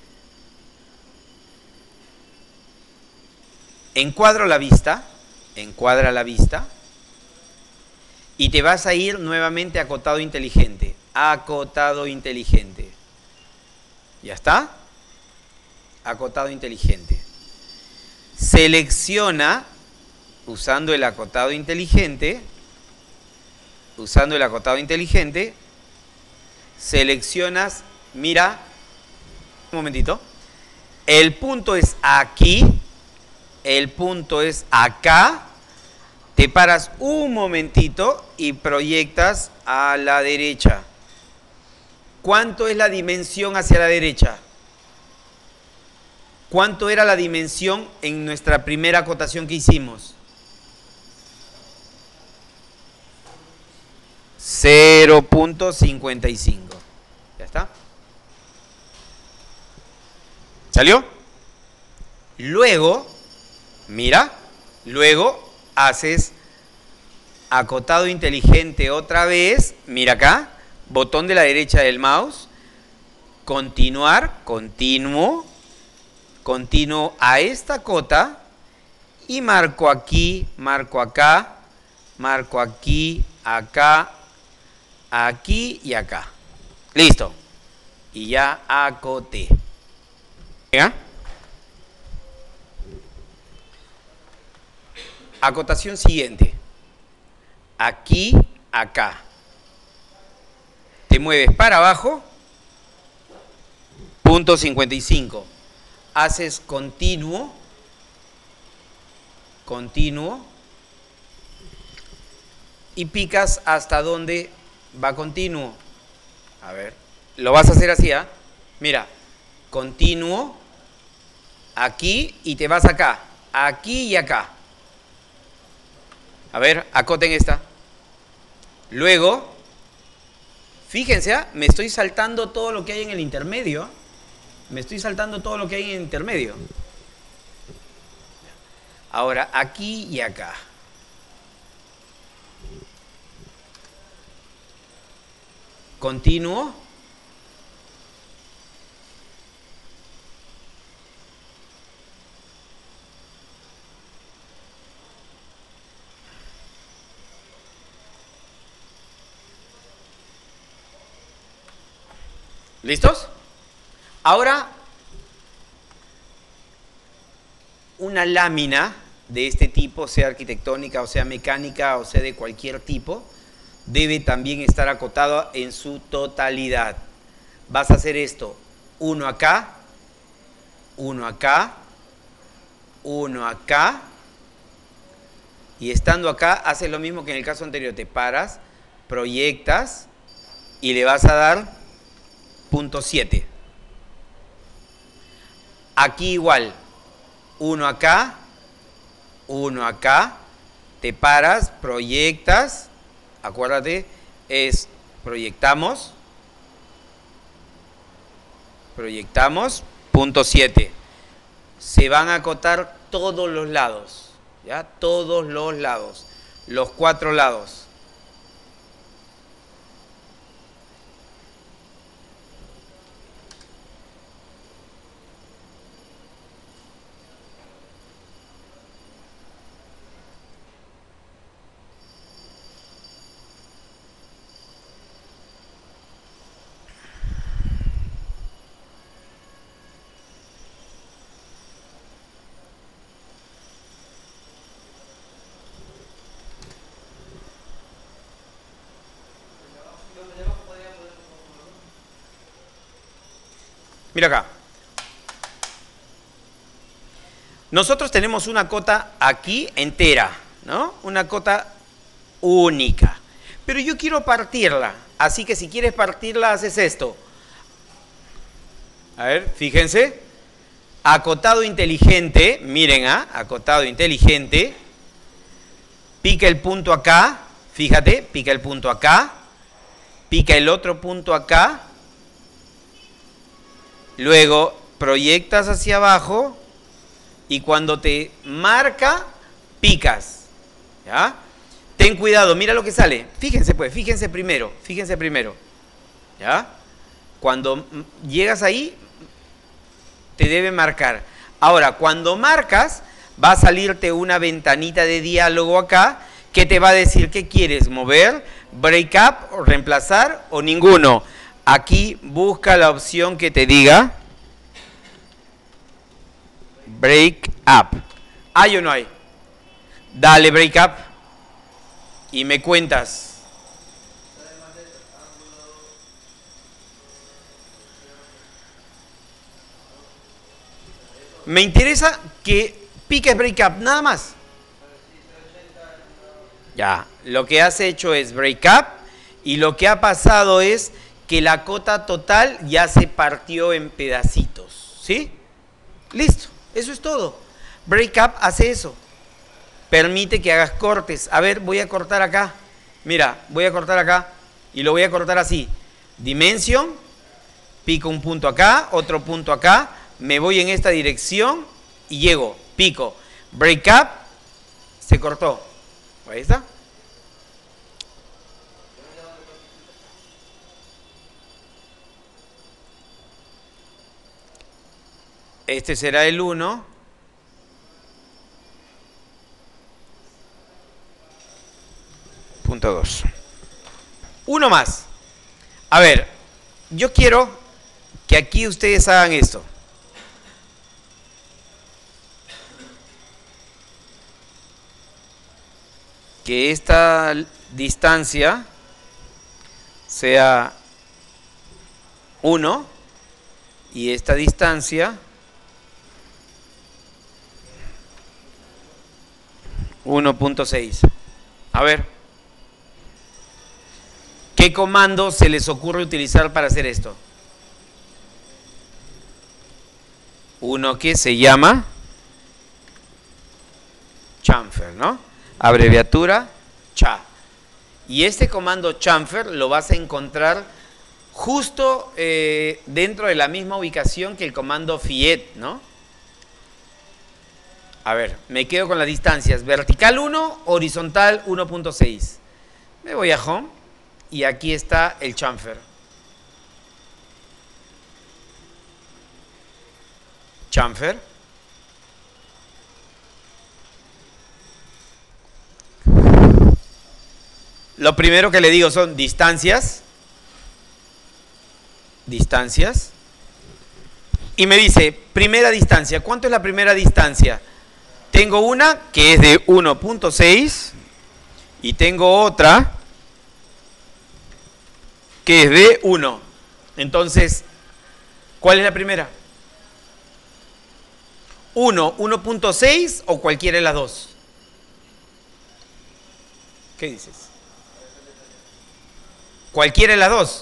Encuadro la vista, encuadra la vista y te vas a ir nuevamente a acotado inteligente. Acotado inteligente. ¿Ya está? Acotado inteligente. Selecciona, usando el acotado inteligente, usando el acotado inteligente, seleccionas, mira, un momentito, el punto es aquí, el punto es acá, te paras un momentito y proyectas a la derecha. ¿Cuánto es la dimensión hacia la derecha? ¿Cuánto era la dimensión en nuestra primera acotación que hicimos? cero punto cincuenta y cinco. ¿Ya está? ¿Salió? Luego, mira, luego haces acotado inteligente otra vez, mira acá, botón de la derecha del mouse, continuar, continuo, continuo a esta cota y marco aquí, marco acá, marco aquí, acá, aquí y acá. Listo. Y ya acoté. ¿Ya? Acotación siguiente. Aquí, acá. Te mueves para abajo. Punto cincuenta y cinco. Haces continuo. Continuo. Y picas hasta donde va continuo. A ver. Lo vas a hacer así, ¿ah? ¿eh? Mira. Continuo. Aquí y te vas acá. Aquí y acá. A ver, acoten esta. Luego, fíjense, ¿eh? Me estoy saltando todo lo que hay en el intermedio. Me estoy saltando todo lo que hay en el intermedio. Ahora, aquí y acá. Continuo. ¿Listos? Ahora, una lámina de este tipo, sea arquitectónica, o sea mecánica, o sea de cualquier tipo, debe también estar acotada en su totalidad. Vas a hacer esto, uno acá, uno acá, uno acá, y estando acá, haces lo mismo que en el caso anterior, te paras, proyectas, y le vas a dar punto siete. Aquí igual, uno acá, uno acá, te paras, proyectas, acuérdate, es proyectamos, proyectamos, punto siete. Se van a acotar todos los lados, ¿ya? Todos los lados, los cuatro lados. Mira acá. Nosotros tenemos una cota aquí entera, ¿no? Una cota única. Pero yo quiero partirla. Así que si quieres partirla, haces esto. A ver, fíjense. Acotado inteligente. Miren, ¿ah? Acotado inteligente. Pica el punto acá. Fíjate, pica el punto acá. Pica el otro punto acá. Luego proyectas hacia abajo y cuando te marca, picas. ¿Ya? Ten cuidado, mira lo que sale. Fíjense pues, fíjense primero, fíjense primero. ¿Ya? Cuando llegas ahí, te debe marcar. Ahora, cuando marcas, va a salirte una ventanita de diálogo acá que te va a decir qué quieres, mover, break up, o reemplazar o ninguno. Aquí busca la opción que te diga break up. ¿Hay o no hay? Dale break up y me cuentas. Me interesa que piques break up, nada más. Ya, lo que has hecho es break up y lo que ha pasado es que la cota total ya se partió en pedacitos, ¿sí? Listo, eso es todo. Break up hace eso. Permite que hagas cortes. A ver, voy a cortar acá. Mira, voy a cortar acá y lo voy a cortar así. Dimensión, pico un punto acá, otro punto acá, me voy en esta dirección y llego, pico. Break up, se cortó. Ahí está. Este será el uno. punto dos. Uno más. A ver, yo quiero que aquí ustedes hagan esto. Que esta distancia sea uno y esta distancia uno punto seis. A ver, ¿qué comando se les ocurre utilizar para hacer esto? Uno que se llama chamfer, ¿no? Abreviatura cha. Y este comando chamfer lo vas a encontrar justo eh, dentro de la misma ubicación que el comando fiet, ¿no? A ver, me quedo con las distancias. Vertical uno, horizontal uno punto seis. Me voy a home y aquí está el chamfer. Chamfer. Lo primero que le digo son distancias. Distancias. Y me dice, primera distancia. ¿Cuánto es la primera distancia? Tengo una que es de uno punto seis y tengo otra que es de uno. Entonces, ¿cuál es la primera? uno, uno punto seis o cualquiera de las dos. ¿Qué dices? Cualquiera de las dos.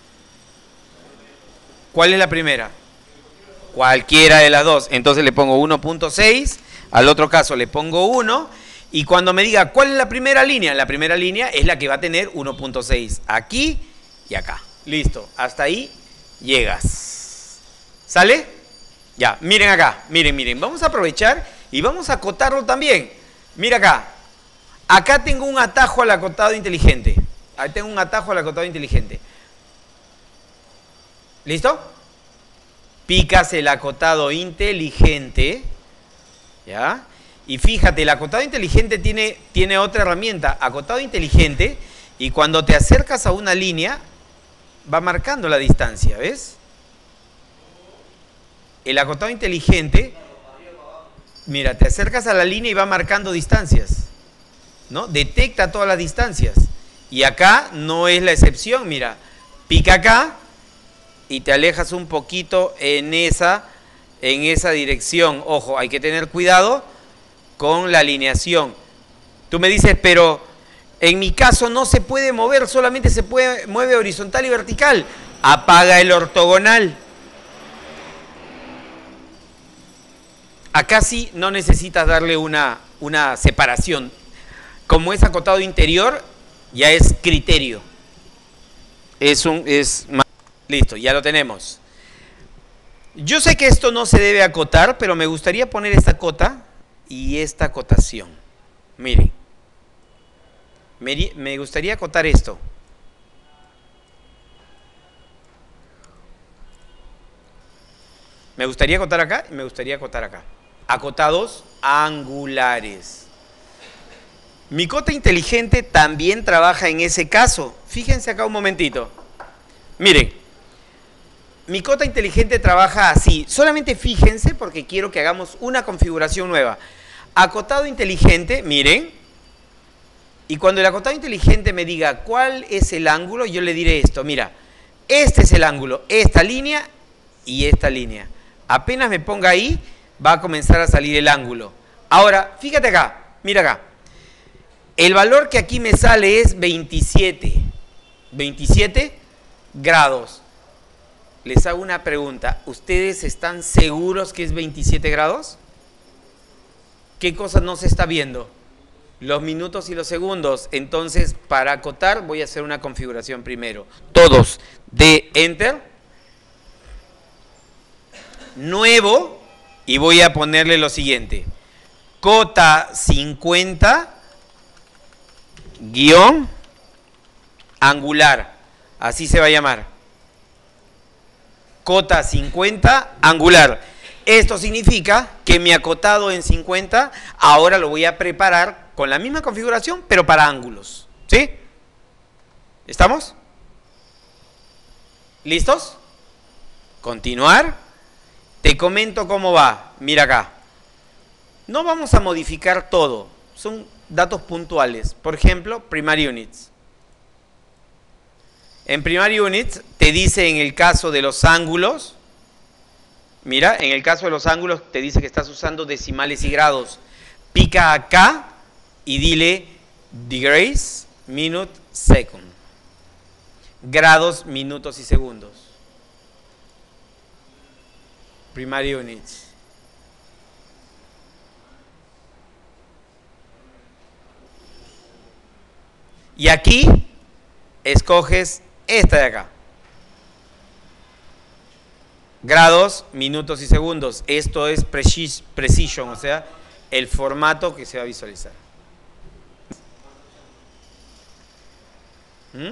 ¿Cuál es la primera? Cualquiera de las dos. Entonces le pongo uno punto seis, al otro caso le pongo uno, y cuando me diga cuál es la primera línea, la primera línea es la que va a tener uno punto seis. Aquí y acá. Listo. Hasta ahí llegas. ¿Sale? Ya, miren acá. Miren, miren. Vamos a aprovechar y vamos a acotarlo también. Mira acá. Acá tengo un atajo al acotado inteligente. Ahí tengo un atajo al acotado inteligente. ¿Listo? Picas el acotado inteligente. ¿Ya? Y fíjate, el acotado inteligente tiene, tiene otra herramienta. Acotado inteligente, y cuando te acercas a una línea, va marcando la distancia, ¿ves? El acotado inteligente, mira, te acercas a la línea y va marcando distancias, ¿no? Detecta todas las distancias. Y acá no es la excepción, mira, pica acá y te alejas un poquito en esa, en esa dirección. Ojo, hay que tener cuidado con la alineación. Tú me dices, pero en mi caso no se puede mover, solamente se puede, mueve horizontal y vertical. Apaga el ortogonal. Acá sí no necesitas darle una, una separación. Como es acotado interior, ya es criterio. Es un, es más. Listo, ya lo tenemos. Yo sé que esto no se debe acotar, pero me gustaría poner esta cota y esta acotación. Miren. Me, me gustaría acotar esto. Me gustaría acotar acá y me gustaría acotar acá. Acotados angulares. Mi cota inteligente también trabaja en ese caso. Fíjense acá un momentito. Miren, mi cota inteligente trabaja así. Solamente fíjense porque quiero que hagamos una configuración nueva. Acotado inteligente, miren. Y cuando el acotado inteligente me diga cuál es el ángulo, yo le diré esto. Mira, este es el ángulo, esta línea y esta línea. Apenas me ponga ahí, va a comenzar a salir el ángulo. Ahora, fíjate acá, mira acá. El valor que aquí me sale es veintisiete. veintisiete grados. Les hago una pregunta. ¿Ustedes están seguros que es veintisiete grados? ¿Qué cosa no se está viendo? Los minutos y los segundos. Entonces, para acotar, voy a hacer una configuración primero. Todos de Enter. Nuevo. Y voy a ponerle lo siguiente. Cota cincuenta guión angular. Así se va a llamar. Cota cincuenta angular. Esto significa que mi acotado en cincuenta ahora lo voy a preparar con la misma configuración, pero para ángulos. ¿Sí? ¿Estamos? ¿Listos? Continuar. Te comento cómo va. Mira acá. No vamos a modificar todo. Son datos puntuales. Por ejemplo, primary units. En primary units te dice en el caso de los ángulos, mira, en el caso de los ángulos te dice que estás usando decimales y grados. Pica acá y dile degrees, minute, second. Grados, minutos y segundos. Primary units. Y aquí escoges esta de acá. Grados, minutos y segundos. Esto es precis precision, o sea, el formato que se va a visualizar. ¿Mm?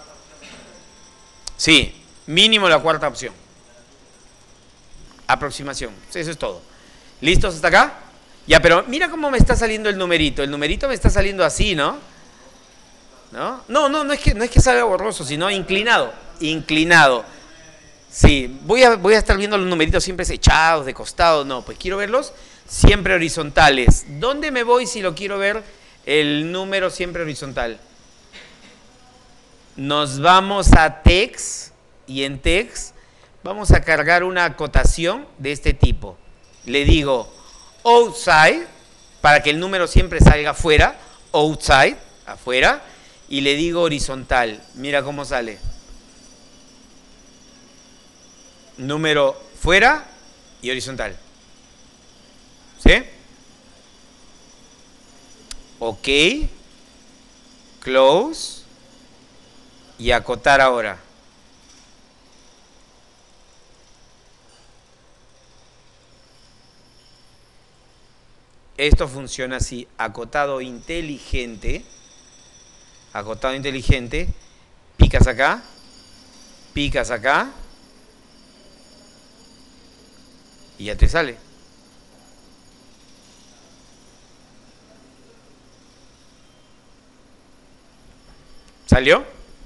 Sí, mínimo la cuarta opción. Aproximación. Eso es todo. ¿Listos hasta acá? Ya, pero mira cómo me está saliendo el numerito. El numerito me está saliendo así, ¿no? ¿No? No, no, no es que, no es que salga borroso, sino inclinado. Inclinado. Sí, voy a, voy a estar viendo los numeritos siempre echados, de costado. No, pues quiero verlos siempre horizontales. ¿Dónde me voy si lo quiero ver el número siempre horizontal? Nos vamos a text y en text vamos a cargar una acotación de este tipo. Le digo outside para que el número siempre salga afuera, outside, afuera, y le digo horizontal. Mira cómo sale. Número fuera y horizontal. ¿Sí? Ok. Close. Y acotar ahora. Esto funciona así. Acotado inteligente. Acotado inteligente. Picas acá. Picas acá. Y ya te sale. ¿Salió?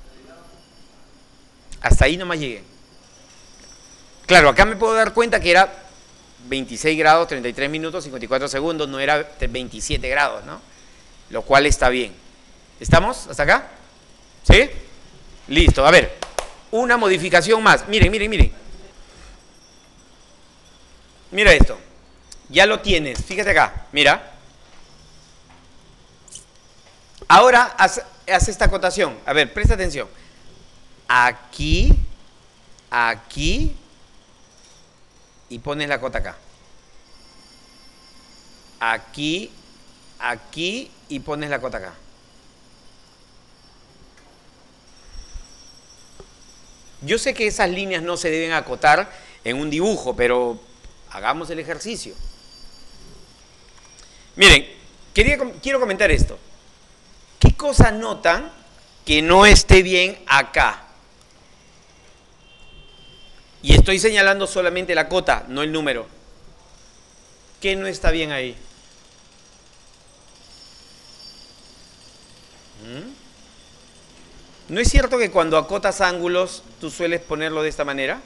Hasta ahí nomás llegué. Claro, acá me puedo dar cuenta que era veintiséis grados, treinta y tres minutos, cincuenta y cuatro segundos, no era veintisiete grados, ¿no? Lo cual está bien. ¿Estamos hasta acá? ¿Sí? Listo, a ver, una modificación más. Miren, miren, miren. Mira esto. Ya lo tienes, fíjate acá, mira. Ahora haz, haz esta acotación. A ver, presta atención. Aquí, aquí, y pones la cota acá. Aquí, aquí, y pones la cota acá. Yo sé que esas líneas no se deben acotar en un dibujo, pero hagamos el ejercicio. Miren, quería, quiero comentar esto. ¿Qué cosa notan que no esté bien acá? Y estoy señalando solamente la cota, no el número. ¿Qué no está bien ahí? ¿Mm? ¿No es cierto que cuando acotas ángulos tú sueles ponerlo de esta manera?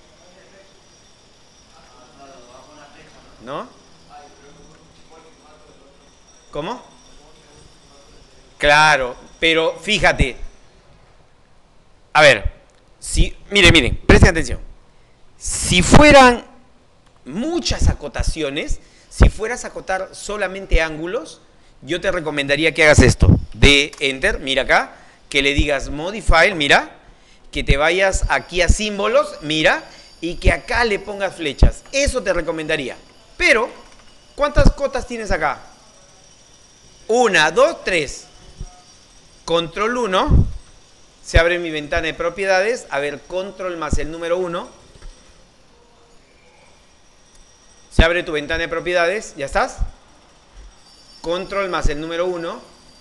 ¿No? ¿Cómo? Claro, pero fíjate. A ver, si, miren, miren, presten atención. Si fueran muchas acotaciones, si fueras a acotar solamente ángulos, yo te recomendaría que hagas esto. De Enter, mira acá, que le digas Modify, mira, que te vayas aquí a símbolos, mira, y que acá le pongas flechas. Eso te recomendaría. Pero, ¿cuántas cotas tienes acá? Una, dos, tres. Control uno. Se abre mi ventana de propiedades. A ver, control más el número uno. Se abre tu ventana de propiedades. ¿Ya estás? Control más el número uno.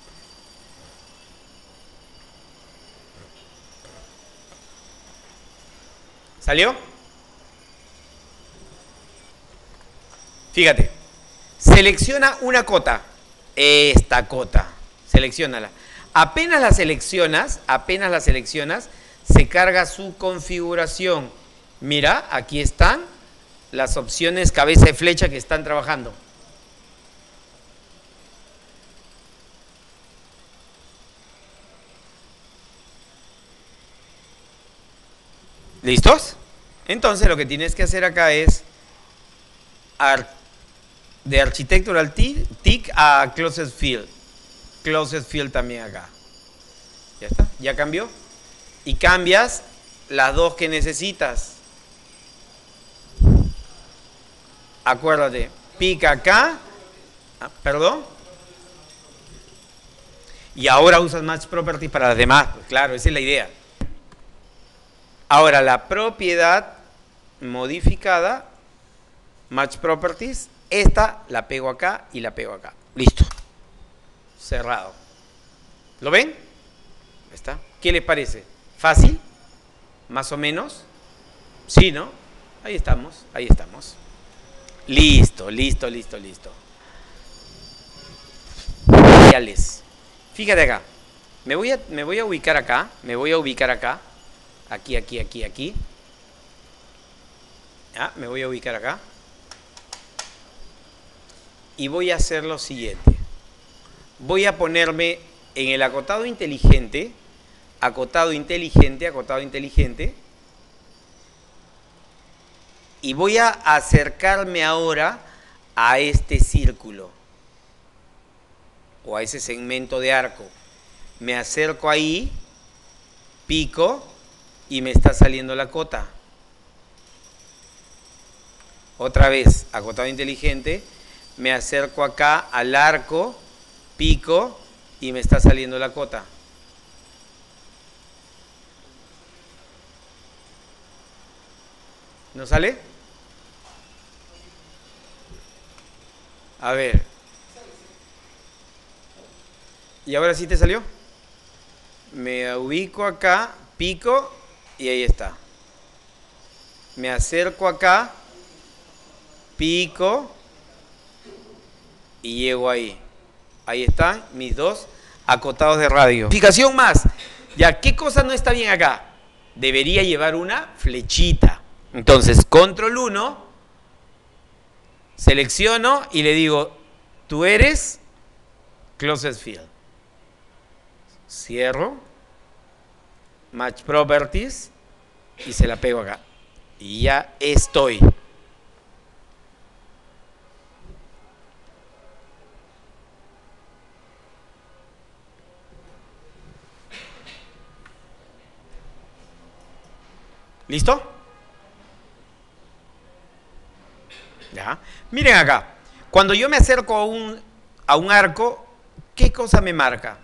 ¿Salió? Fíjate. Selecciona una cota. Esta cota. Selecciónala. Apenas la seleccionas, apenas la seleccionas, se carga su configuración. Mira, aquí están las opciones cabeza de flecha que están trabajando. ¿Listos? Entonces lo que tienes que hacer acá es de Architectural Tick a Closest Field. Closest Field también acá. Ya está, ya cambió. Y cambias las dos que necesitas. Acuérdate, pica acá. Ah, perdón. Y ahora usas Match Properties para las demás. Pues claro, esa es la idea. Ahora, la propiedad modificada, Match Properties, esta la pego acá y la pego acá. Listo. Cerrado. ¿Lo ven? Ahí está. ¿Qué les parece? ¿Fácil? ¿Más o menos? Sí, ¿no? Ahí estamos, ahí estamos. Listo, listo, listo, listo. Fíjate acá. Me voy a, me voy a ubicar acá. Me voy a ubicar acá. Aquí, aquí, aquí, aquí. Ya, me voy a ubicar acá. Y voy a hacer lo siguiente. Voy a ponerme en el acotado inteligente. Acotado inteligente, acotado inteligente. Y voy a acercarme ahora a este círculo. O a ese segmento de arco. Me acerco ahí. Pico. Y me está saliendo la cota. Otra vez, acotado inteligente. Me acerco acá al arco. Pico. Y me está saliendo la cota. ¿No sale? A ver. ¿Y ahora sí te salió? Me ubico acá, pico y ahí está. Me acerco acá, pico y llego ahí. Ahí están mis dos acotados de radio. Fijación más. Ya, ¿qué cosa no está bien acá? Debería llevar una flechita. Entonces, control uno, selecciono y le digo, tú eres Closest Field. Cierro, Match Properties y se la pego acá. Y ya estoy. ¿Listo? ¿Ya? Miren acá, cuando yo me acerco a un, a un arco, ¿qué cosa me marca?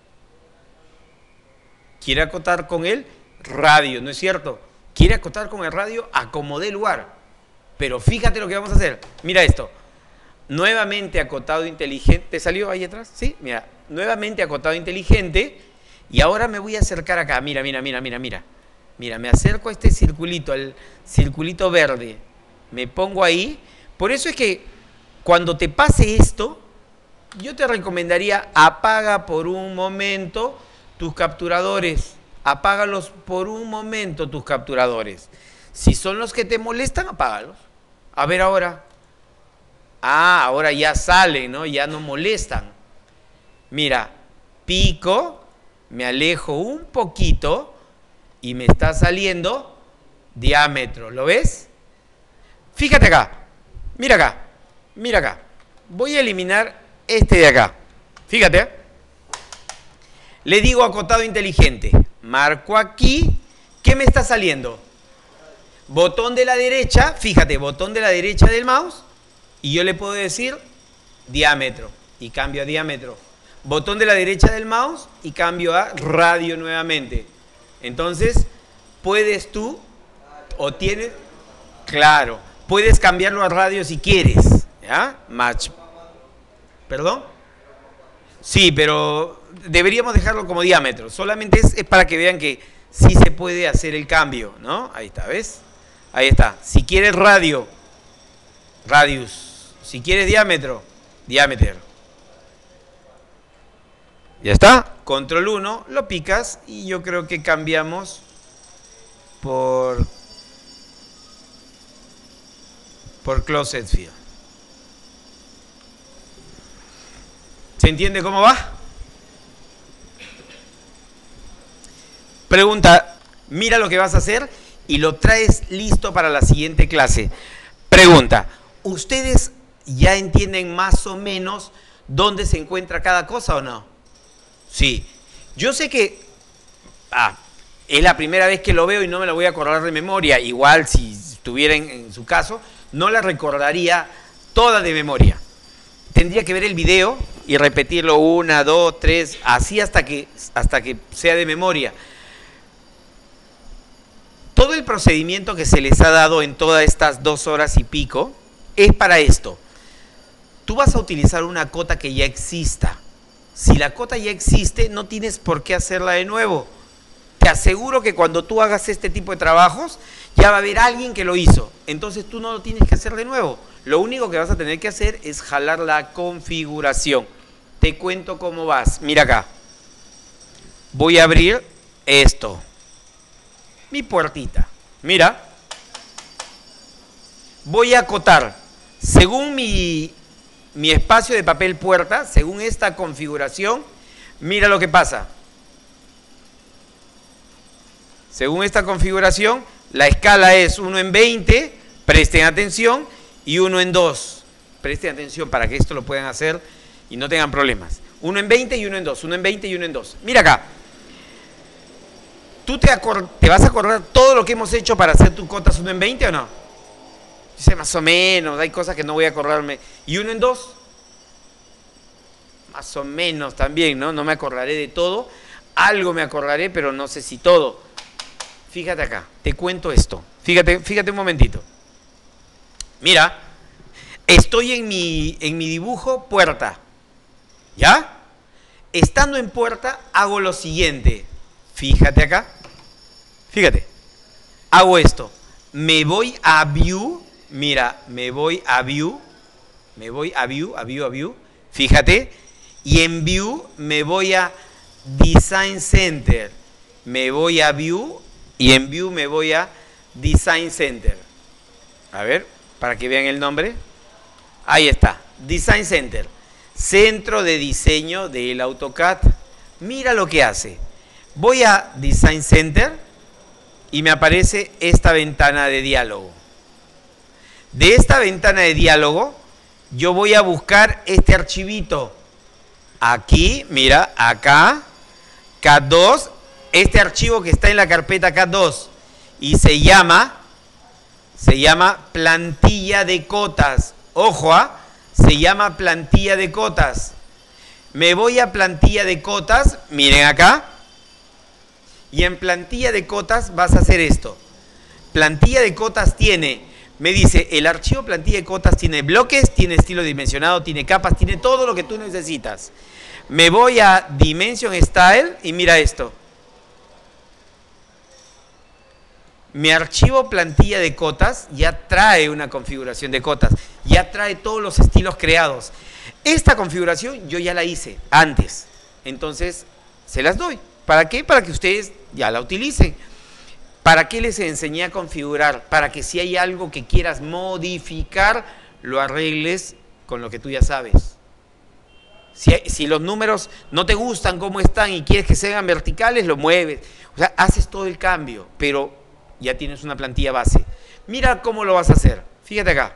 ¿Quiere acotar con el radio? ¿No es cierto? ¿Quiere acotar con el radio? Acomodé el lugar. Pero fíjate lo que vamos a hacer. Mira esto. Nuevamente acotado inteligente. ¿Te salió ahí atrás? Sí, mira. Nuevamente acotado inteligente. Y ahora me voy a acercar acá. Mira, mira, mira, mira, mira. Mira, me acerco a este circulito, al circulito verde. Me pongo ahí. Por eso es que cuando te pase esto, yo te recomendaría apaga por un momento tus capturadores. Apágalos por un momento tus capturadores. Si son los que te molestan, apágalos. A ver ahora. Ah, ahora ya salen, ¿no? Ya no molestan. Mira, pico, me alejo un poquito y me está saliendo diámetro. ¿Lo ves? Fíjate acá. Mira acá. Mira acá. Voy a eliminar este de acá. Fíjate. Le digo acotado inteligente. Marco aquí. ¿Qué me está saliendo? Botón de la derecha. Fíjate, botón de la derecha del mouse. Y yo le puedo decir diámetro. Y cambio a diámetro. Botón de la derecha del mouse. Y cambio a radio nuevamente. Entonces, puedes tú, o tienes, claro, puedes cambiarlo a radio si quieres. ¿Ya? Match. ¿Perdón? Sí, pero deberíamos dejarlo como diámetro. Solamente es, es para que vean que sí se puede hacer el cambio, ¿no? Ahí está, ¿ves? Ahí está. Si quieres radio, radius. Si quieres diámetro, diámetro. Ya está. Control uno, lo picas y yo creo que cambiamos por, por Closed Field. ¿Se entiende cómo va? Pregunta, mira lo que vas a hacer y lo traes listo para la siguiente clase. Pregunta, ¿ustedes ya entienden más o menos dónde se encuentra cada cosa o no? Sí. Yo sé que ah, es la primera vez que lo veo y no me lo voy a acordar de memoria. Igual si estuviera en, en su caso, no la recordaría toda de memoria. Tendría que ver el video y repetirlo una, dos, tres, así hasta que, hasta que sea de memoria. Todo el procedimiento que se les ha dado en todas estas dos horas y pico es para esto. Tú vas a utilizar una cota que ya exista. Si la cota ya existe, no tienes por qué hacerla de nuevo. Te aseguro que cuando tú hagas este tipo de trabajos, ya va a haber alguien que lo hizo. Entonces tú no lo tienes que hacer de nuevo. Lo único que vas a tener que hacer es jalar la configuración. Te cuento cómo vas. Mira acá. Voy a abrir esto. Mi puertita. Mira. Voy a acotar. Según mi, mi espacio de papel puerta, según esta configuración, mira lo que pasa. Según esta configuración, la escala es uno en veinte, presten atención, y uno en dos. Presten atención para que esto lo puedan hacer y no tengan problemas. uno en veinte y uno en dos, uno en veinte y uno en dos. Mira acá. ¿Tú te, te vas a acordar todo lo que hemos hecho para hacer tu cotas uno en veinte o no? Dice más o menos, hay cosas que no voy a acordarme. ¿Y uno en dos? Más o menos también, ¿no? No me acordaré de todo. Algo me acordaré, pero no sé si todo. Fíjate acá, te cuento esto. Fíjate, fíjate un momentito. Mira, estoy en mi, en mi dibujo puerta. ¿Ya? Estando en puerta, hago lo siguiente. Fíjate acá. Fíjate. Hago esto. Me voy a View. Mira, me voy a View. Me voy a View, a View, a View. Fíjate. Y en View me voy a Design Center. Me voy a View. Y en View me voy a Design Center. A ver, para que vean el nombre. Ahí está. Design Center. Centro de diseño del AutoCAD. Mira lo que hace. Voy a Design Center y me aparece esta ventana de diálogo. De esta ventana de diálogo, yo voy a buscar este archivito. Aquí, mira, acá, C A D dos, este archivo que está en la carpeta C A D dos y se llama, se llama plantilla de cotas. Ojo, ¿ah? Se llama plantilla de cotas. Me voy a plantilla de cotas, miren acá. Y en plantilla de cotas vas a hacer esto. Plantilla de cotas tiene, me dice, el archivo plantilla de cotas tiene bloques, tiene estilo dimensionado, tiene capas, tiene todo lo que tú necesitas. Me voy a Dimension Style y mira esto. Mi archivo plantilla de cotas ya trae una configuración de cotas, ya trae todos los estilos creados. Esta configuración yo ya la hice antes, entonces se las doy. ¿Para qué? Para que ustedes ya la utilicen. ¿Para qué les enseñé a configurar? Para que si hay algo que quieras modificar, lo arregles con lo que tú ya sabes. Si, si los números no te gustan como están y quieres que sean verticales, lo mueves. O sea, haces todo el cambio, pero ya tienes una plantilla base. Mira cómo lo vas a hacer. Fíjate acá.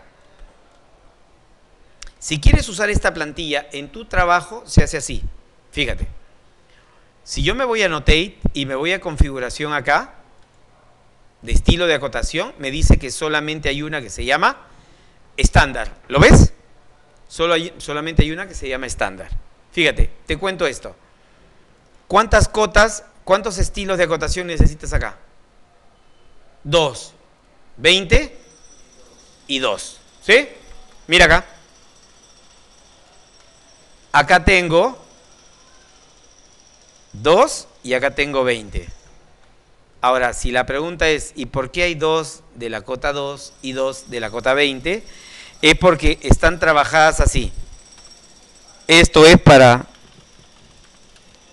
Si quieres usar esta plantilla en tu trabajo, se hace así. Fíjate. Si yo me voy a Annotate y me voy a configuración acá, de estilo de acotación, me dice que solamente hay una que se llama estándar. ¿Lo ves? Solo hay, solamente hay una que se llama estándar. Fíjate, te cuento esto. ¿Cuántas cotas, cuántos estilos de acotación necesitas acá? Dos. veinte y dos. ¿Sí? Mira acá. Acá tengo dos y acá tengo veinte. Ahora, si la pregunta es, ¿y por qué hay dos de la cota dos y dos de la cota veinte? Es porque están trabajadas así. Esto es para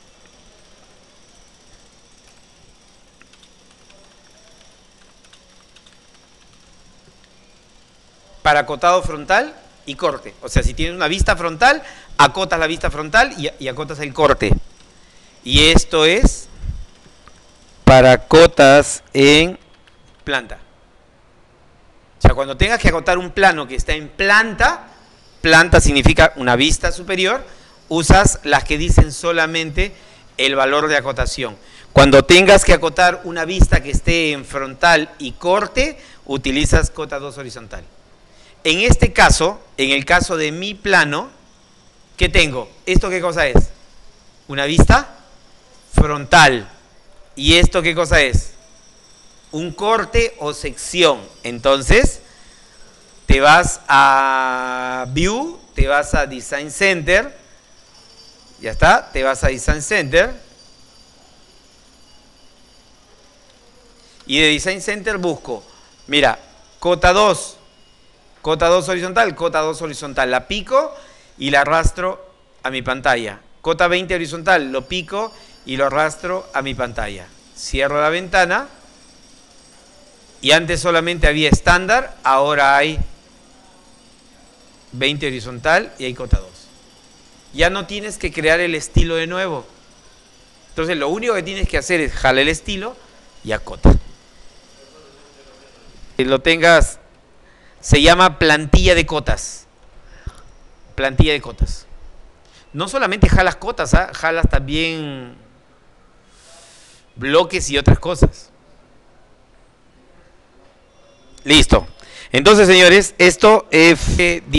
para acotado frontal y corte. O sea, si tienes una vista frontal, acotas la vista frontal y, y acotas el corte. Y esto es para cotas en planta. O sea, cuando tengas que acotar un plano que está en planta, planta significa una vista superior, usas las que dicen solamente el valor de acotación. Cuando tengas que acotar una vista que esté en frontal y corte, utilizas cota dos horizontal. En este caso, en el caso de mi plano, ¿qué tengo? ¿Esto qué cosa es? Una vista frontal. ¿Y esto qué cosa es? Un corte o sección. Entonces, te vas a View, te vas a Design Center, ya está, te vas a Design Center, y de Design Center busco, mira, cota dos, cota dos horizontal, cota dos horizontal, la pico y la arrastro a mi pantalla. Cota veinte horizontal, lo pico y lo arrastro a mi pantalla. Cierro la ventana y antes solamente había estándar, ahora hay veinte horizontal y hay cota dos. Ya no tienes que crear el estilo de nuevo. Entonces lo único que tienes que hacer es jalar el estilo y acota. Que lo tengas, se llama plantilla de cotas. Plantilla de cotas. No solamente jalas cotas, ¿eh? Jalas también bloques y otras cosas. Listo. Entonces, señores, esto es